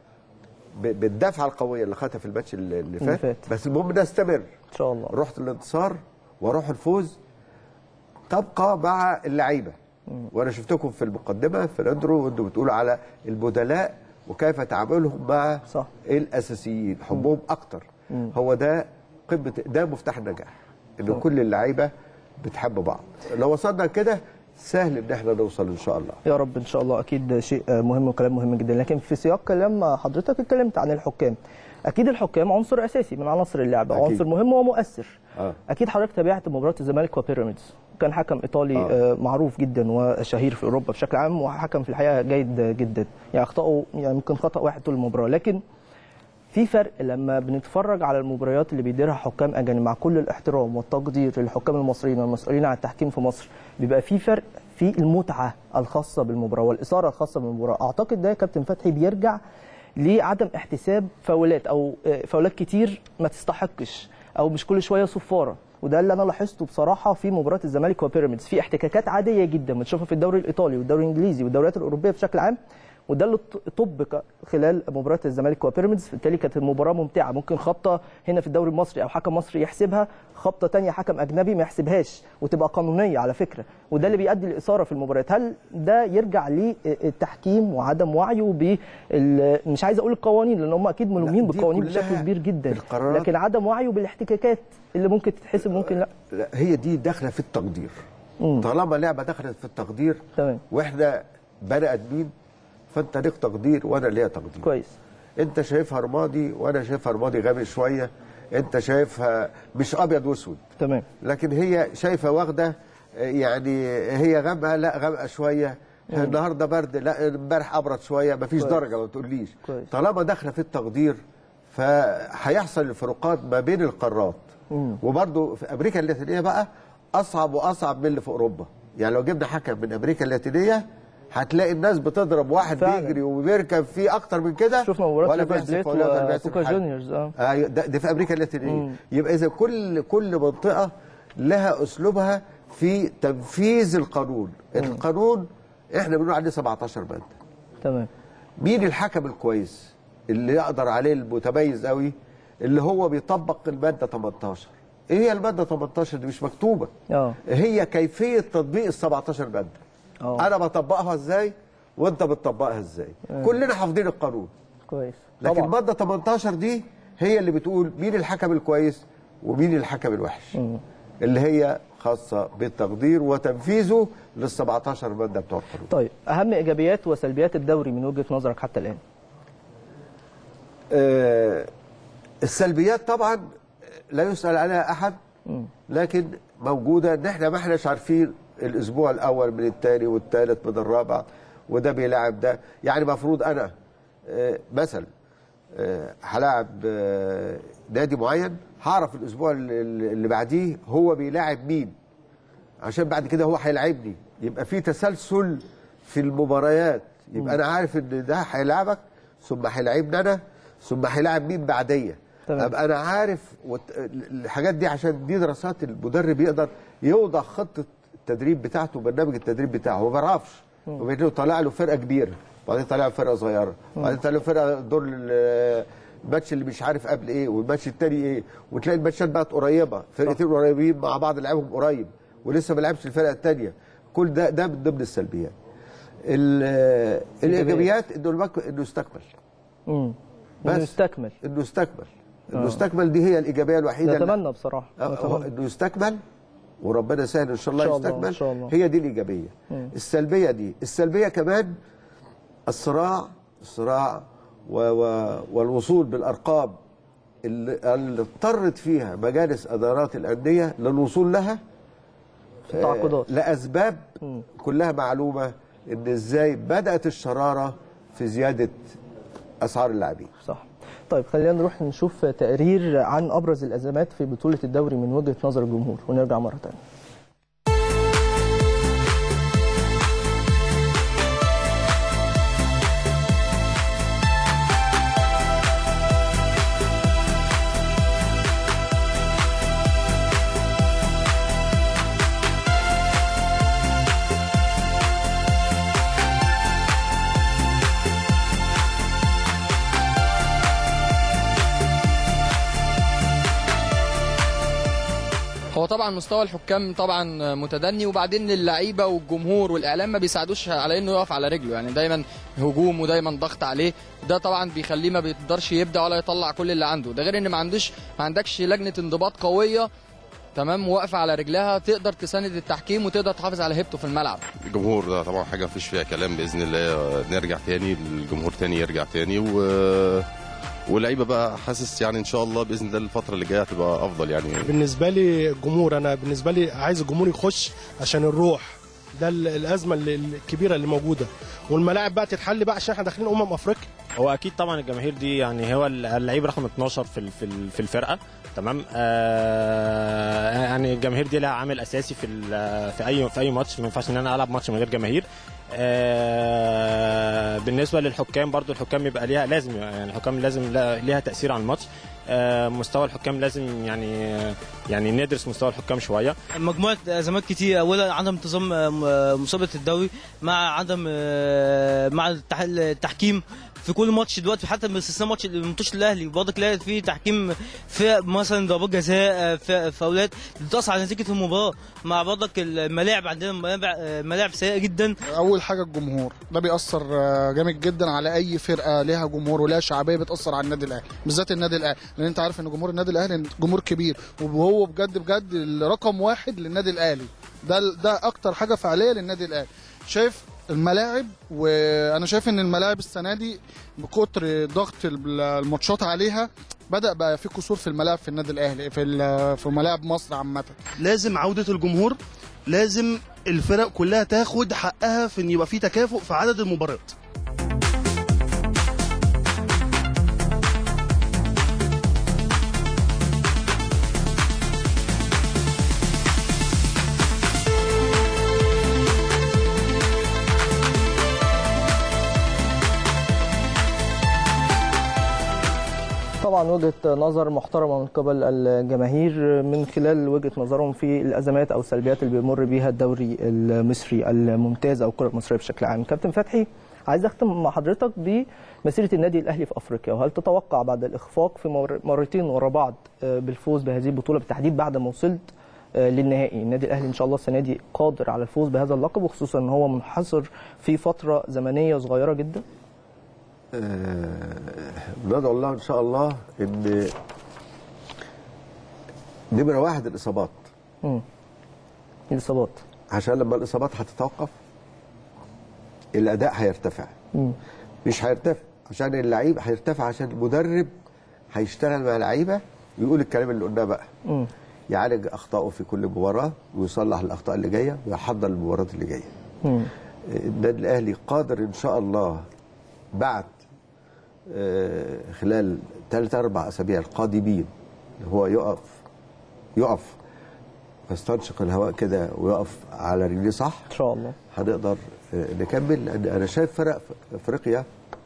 Speaker 2: بالدفعه القويه اللي خدها في الماتش اللي فات, فات. بس المهم نستمر
Speaker 1: ان شاء الله،
Speaker 2: روح الانتصار وروح الفوز تبقى مع اللعيبه. وانا شفتكم في المقدمه في الاندرو وانتم بتقولوا على البدلاء وكيف تعاملهم مع
Speaker 1: صح.
Speaker 2: الاساسيين، حبهم اكتر. مم. هو ده قمه، ده مفتاح النجاح، ان كل اللعيبه بتحب بعض. لو وصلنا كده سهل ان احنا نوصل ان شاء الله
Speaker 1: يا رب. ان شاء الله اكيد شيء مهم وكلام مهم جدا. لكن في سياق كلام حضرتك اتكلمت عن الحكام، اكيد الحكام عنصر اساسي من عناصر اللعبه، عنصر مهم ومؤثر. آه. اكيد حضرتك تابعت مباراه الزمالك وبيراميدز، كان حكم ايطالي آه. معروف جدا وشهير في اوروبا بشكل عام، وحكم في الحقيقه جيد جدا، يعني اخطائه يعني ممكن خطا واحد طول المباراه، لكن في فرق لما بنتفرج على المباريات اللي بيديرها حكام اجانب، مع كل الاحترام والتقدير للحكام المصريين والمسؤولين عن التحكيم في مصر، بيبقى في فرق في المتعه الخاصه بالمباراه والاثاره الخاصه بالمباراه. اعتقد ده يا كابتن فتحي بيرجع لعدم احتساب فاولات او فاولات كتير ما تستحقش، او مش كل شويه صفاره، وده اللي انا لاحظته بصراحه في مباراه الزمالك وبيراميدز، في احتكاكات عاديه جدا بنشوفها في الدوري الايطالي والدوري الانجليزي والدوريات الاوروبيه بشكل عام، وده اللي طبق خلال مباراه الزمالك وبيراميدز. بالتالي كانت المباراه ممتعه، ممكن خبطه هنا في الدوري المصري او حكم مصري يحسبها، خبطه ثانيه حكم اجنبي ما يحسبهاش، وتبقى قانونيه على فكره، وده اللي بيؤدي لاثاره في المباريات. هل ده يرجع للتحكيم وعدم وعيه ب مش عايز اقول القوانين لان هم اكيد ملومين بالقوانين بشكل كبير جدا، لكن عدم وعيه بالاحتكاكات اللي ممكن تتحسب ممكن لا.
Speaker 2: لا هي دي داخله في التقدير. مم. طالما لعبه دخلت في التقدير
Speaker 1: تمام،
Speaker 2: واحنا بني ادمين، فانت ليك تقدير وانا ليا تقدير.
Speaker 1: كويس.
Speaker 2: انت شايفها رمادي وانا شايفها رمادي غامق شويه، انت شايفها مش ابيض واسود
Speaker 1: تمام،
Speaker 2: لكن هي شايفه واخده يعني هي غامقه، لا غامقه شويه، النهارده برد، لا امبارح ابرد شويه، مفيش درجه ما تقوليش.
Speaker 1: كويس.
Speaker 2: طالما داخله في التقدير فهيحصل الفروقات ما بين القارات. وبرده في امريكا اللاتينيه بقى اصعب واصعب من اللي في اوروبا. يعني لو جبنا حكم من امريكا اللاتينيه هتلاقي الناس بتضرب واحد فعلا. بيجري وبيركب فيه اكتر من كده،
Speaker 1: شفنا مباراه بليت وكوكا جونيورز. اه
Speaker 2: ايوه ده, ده في امريكا اللاتينيه. يبقى اذا كل كل منطقه لها اسلوبها في تنفيذ القانون. مم. القانون احنا بنقول عليه سبعتاشر ماده.
Speaker 1: تمام.
Speaker 2: مين الحكم الكويس اللي يقدر عليه المتميز قوي؟ اللي هو بيطبق الماده تمنتاشر. ايه هي الماده تمنتاشر دي؟ مش مكتوبه.
Speaker 1: اه
Speaker 2: هي كيفيه تطبيق ال سبعتاشر ماده. أوه. انا بطبقها ازاي وانت بتطبقها ازاي. أوه. كلنا حافظين القانون
Speaker 1: كويس،
Speaker 2: لكن الماده تمنتاشر دي هي اللي بتقول مين الحكم الكويس ومين الحكم الوحش. أوه. اللي هي خاصه بالتقدير وتنفيذه لل سبعتاشر ماده بتوع القانون.
Speaker 1: طيب اهم ايجابيات وسلبيات الدوري من وجهه نظرك حتى الان؟
Speaker 2: آه السلبيات طبعا لا يسأل عليها احد، لكن موجوده ان احنا ما احناش عارفين الاسبوع الاول من الثاني والثالث من الرابع، وده بيلاعب ده. يعني المفروض انا آه مثلا آه هلاعب آه نادي معين، هعرف الاسبوع اللي, اللي بعديه هو بيلاعب مين، عشان بعد كده هو هيلاعبني. يبقى في تسلسل في المباريات، يبقى انا عارف ان ده هيلاعبك ثم هيلاعبني انا ثم هيلاعب مين بعديه. ابقى انا عارف الحاجات دي، عشان دي دراسات المدرب يقدر يوضع خطه التدريب بتاعته وبرنامج التدريب بتاعه. هو ما بيعرفش، وبعدين طالع له فرقه كبيره وبعدين طالع له فرقه صغيره وبعدين طالع له فرقه دور الماتش اللي مش عارف قبل ايه والماتش الثاني ايه، وتلاقي الماتشات بقت قريبه، فرقتين قريبين مع بعض لعبهم قريب ولسه ما لعبش الفرقه الثانيه. كل ده ده من ضمن السلبيات. الايجابيات انه انه يستكمل.
Speaker 1: امم انه يستكمل
Speaker 2: انه يستكمل انه يستكمل دي هي الايجابيه الوحيده.
Speaker 1: نتمنى بصراحه
Speaker 2: انه يستكمل وربنا يسهل ان شاء الله يستكمل. شاء الله. هي دي الايجابيه. مم. السلبيه دي السلبيه كمان الصراع الصراع و و والوصول بالارقام اللي, اللي اضطرت فيها مجالس ادارات الانديه للوصول لها
Speaker 1: في التعاقدات
Speaker 2: آه لاسباب مم. كلها معلومه، ان ازاي بدات الشراره في زياده اسعار اللاعبين.
Speaker 1: صح. طيب خلينا نروح نشوف تقرير عن ابرز الازمات في بطوله الدوري من وجهه نظر الجمهور ونرجع مره ثانيه.
Speaker 8: هو طبعا مستوى الحكام طبعا متدني، وبعدين اللعيبه والجمهور والاعلام ما بيساعدوش على انه يقف على رجله، يعني دايما هجوم ودايما ضغط عليه، ده طبعا بيخليه ما بيقدرش يبدع ولا يطلع كل اللي عنده. ده غير ان ما عندوش ما عندكش لجنه انضباط قويه تمام واقفه على رجلها تقدر تساند التحكيم وتقدر تحافظ على هيبته في الملعب.
Speaker 5: الجمهور ده طبعا حاجه مفيش فيها كلام، باذن الله نرجع تاني الجمهور تاني يرجع تاني و واللعيبه بقى حاسس يعني ان شاء الله باذن الله الفتره اللي جايه هتبقى افضل. يعني
Speaker 4: بالنسبه لي الجمهور، انا بالنسبه لي عايز الجمهور يخش عشان الروح، ده الازمه الكبيره اللي موجوده، والملاعب بقى تتحل بقى عشان احنا داخلين امم افريقيا.
Speaker 9: هو اكيد طبعا الجماهير دي يعني هو اللعيب رقم اتناشر في في الفرقه تمام. آه يعني الجماهير دي لها عامل اساسي في في اي في اي ماتش، ما ينفعش ان انا العب ماتش من غير جماهير. آه بالنسبه للحكام برضو، الحكام يبقى ليها لازم يعني الحكام لازم ليها تاثير على الماتش. آه مستوى الحكام لازم يعني يعني ندرس مستوى الحكام شويه.
Speaker 10: مجموعه ازمات كتير، اولا عدم انتظام مسابقه الدوري مع عدم مع التحكيم في كل ماتش دلوقتي، حتى باستثناء ماتش الماتش الاهلي برضك تلاقي في تحكيم في مثلا ضربات جزاء في فاولات بتاثر على نتيجه المباراه، مع برضك الملاعب عندنا ملاعب سيئه جدا.
Speaker 3: اول حاجه الجمهور ده بيأثر جامد جدا على اي فرقه ليها جمهور ولها شعبيه، بتأثر على النادي الاهلي بالذات النادي الاهلي، لان انت عارف ان جمهور النادي الاهلي جمهور كبير، وهو بجد بجد الرقم واحد للنادي الاهلي، ده ده اكتر حاجه فعاليه للنادي الاهلي. شايف الملاعب، وانا شايف ان الملاعب السنه دي بكتر ضغط الماتشات عليها بدا بقى في كسور في الملاعب في النادي الاهلي في في ملاعب مصر عامه.
Speaker 6: لازم عوده الجمهور، لازم الفرق كلها تاخد حقها في ان يبقى في تكافؤ في عدد المباريات.
Speaker 1: طبعا وجهه نظر محترمه من قبل الجماهير من خلال وجهه نظرهم في الازمات او السلبيات اللي بيمر بيها الدوري المصري الممتاز او الكره المصريه بشكل عام. كابتن فتحي، عايز اختم مع حضرتك بمسيره النادي الاهلي في افريقيا، وهل تتوقع بعد الاخفاق في مرتين ورا بعض بالفوز بهذه البطوله بالتحديد بعد ما وصلت للنهائي، النادي الاهلي ان شاء الله السنه دي قادر على الفوز بهذا اللقب، وخصوصا ان هو منحصر في فتره زمنيه صغيره جدا؟
Speaker 2: ندعو الله ان شاء الله ان نمره واحد الاصابات.
Speaker 1: امم الاصابات
Speaker 2: عشان لما الاصابات هتتوقف الاداء هيرتفع.
Speaker 1: مم.
Speaker 2: مش هيرتفع عشان اللعيب، هيرتفع عشان المدرب هيشتغل مع اللعيبه ويقول الكلام اللي قلناه بقى.
Speaker 1: مم.
Speaker 2: يعالج اخطائه في كل مباراه ويصلح الاخطاء اللي جايه ويحضر المباراه اللي جايه. النادي الاهلي قادر ان شاء الله بعد خلال ثلاث اربع اسابيع القادمين هو يقف يقف يستنشق الهواء كده ويقف على رجليه صح
Speaker 1: ان شاء الله
Speaker 2: هنقدر نكمل. لان انا شايف فرق افريقيا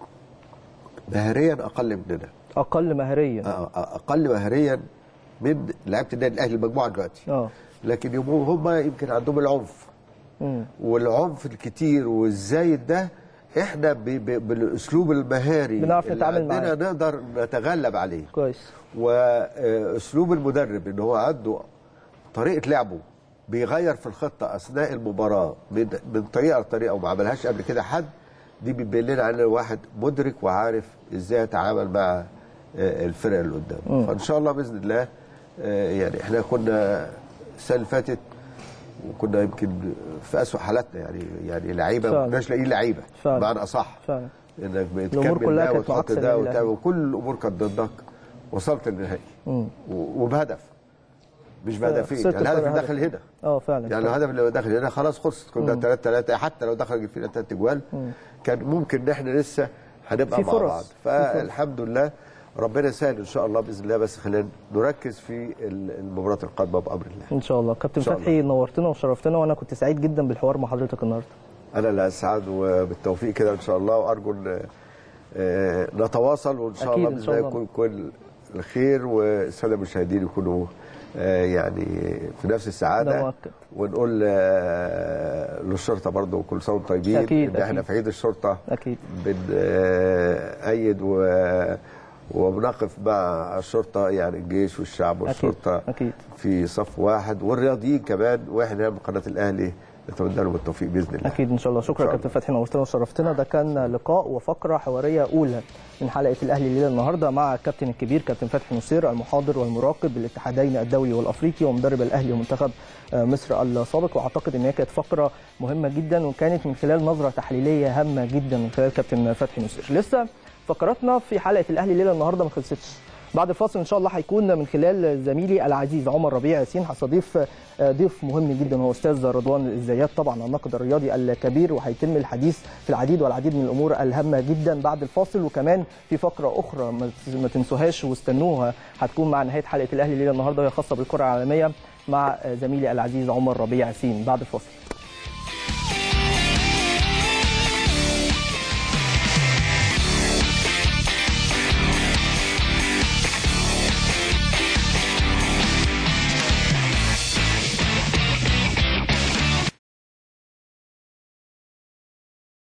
Speaker 2: مهريا اقل مننا،
Speaker 1: اقل مهريا
Speaker 2: اقل مهريا من لعيبه النادي الاهلي المجموعه دلوقتي.
Speaker 1: اه
Speaker 2: لكن هم يمكن عندهم العنف
Speaker 1: مم.
Speaker 2: والعنف الكتير والزايد ده احنا بالاسلوب المهاري
Speaker 1: بنعرف نتعامل معاه،
Speaker 2: نقدر نتغلب عليه
Speaker 1: كويس.
Speaker 2: واسلوب المدرب ان هو عنده طريقه لعبه بيغير في الخطه اثناء المباراه من من طريقه لطريقه وما عملهاش قبل كده حد، دي بتبين لنا ان الواحد مدرك وعارف ازاي يتعامل مع الفرق اللي قدامه. فان شاء الله باذن الله يعني احنا كنا السنه اللي فاتت وكنا يمكن في اسوء حالاتنا، يعني يعني لعيبه ما كناش لاقيين لعيبه بمعنى اصح،
Speaker 1: فعلا
Speaker 2: انك بتكمل ده وتحط ده وتعمل وكل الامور كانت ضدك، وصلت للنهائي وبهدف مش بهدفين، يعني الهدف اللي داخل هنا
Speaker 1: اه فعلا
Speaker 2: يعني الهدف اللي داخل هنا خلاص خلصت، كنا ثلاثة ثلاثة حتى لو دخل فينا ثلاث اجوال كان ممكن ان احنا لسه هنبقى مع بعض. فالحمد لله ربنا يسهل ان شاء الله باذن الله، بس خلينا نركز في المباراه القادمه بامر الله
Speaker 1: ان شاء الله. كابتن فتحي نورتنا وشرفتنا، وانا كنت سعيد جدا بالحوار مع حضرتك النهارده.
Speaker 2: انا اللي اسعد وبالتوفيق كده ان شاء الله، وارجو ان نتواصل وان شاء الله باذن الله يكون كل الخير والساده المشاهدين يكونوا يعني في نفس السعاده، ونقول للشرطه برضه كل سنه وانتم طيبين.
Speaker 1: أكيد
Speaker 2: ان احنا في عيد الشرطه
Speaker 1: اكيد
Speaker 2: بنأيد و وبنقف مع الشرطه، يعني الجيش والشعب والشرطه
Speaker 1: أكيد. أكيد.
Speaker 2: في صف واحد، والرياضيين كمان، واحنا من قناه الاهلي نتمنى لهم التوفيق باذن الله.
Speaker 1: اكيد ان شاء الله. شكرا كابتن فتحي، نورتنا وشرفتنا. ده كان لقاء وفقره حواريه اولى من حلقه الاهلي الليله النهارده مع الكابتن الكبير كابتن فتحي نصير، المحاضر والمراقب بالاتحادين الدولي والافريقي ومدرب الاهلي ومنتخب مصر السابق. واعتقد ان هي كانت فقره مهمه جدا، وكانت من خلال نظره تحليليه هامه جدا من خلال كابتن فتحي نصير. لسه فقراتنا في حلقه الاهلي الليله النهارده ما خلصتش. بعد الفاصل ان شاء الله هيكون من خلال زميلي العزيز عمر ربيع ياسين، هستضيف ضيف مهم جدا هو استاذ رضوان الزيات، طبعا الناقد الرياضي الكبير، وهيتم الحديث في العديد والعديد من الامور الهامه جدا بعد الفاصل. وكمان في فقره اخرى ما تنسوهاش واستنوها، هتكون مع نهايه حلقه الاهلي الليله النهارده وهي خاصه بالكره العالميه مع زميلي العزيز عمر ربيع ياسين بعد الفاصل.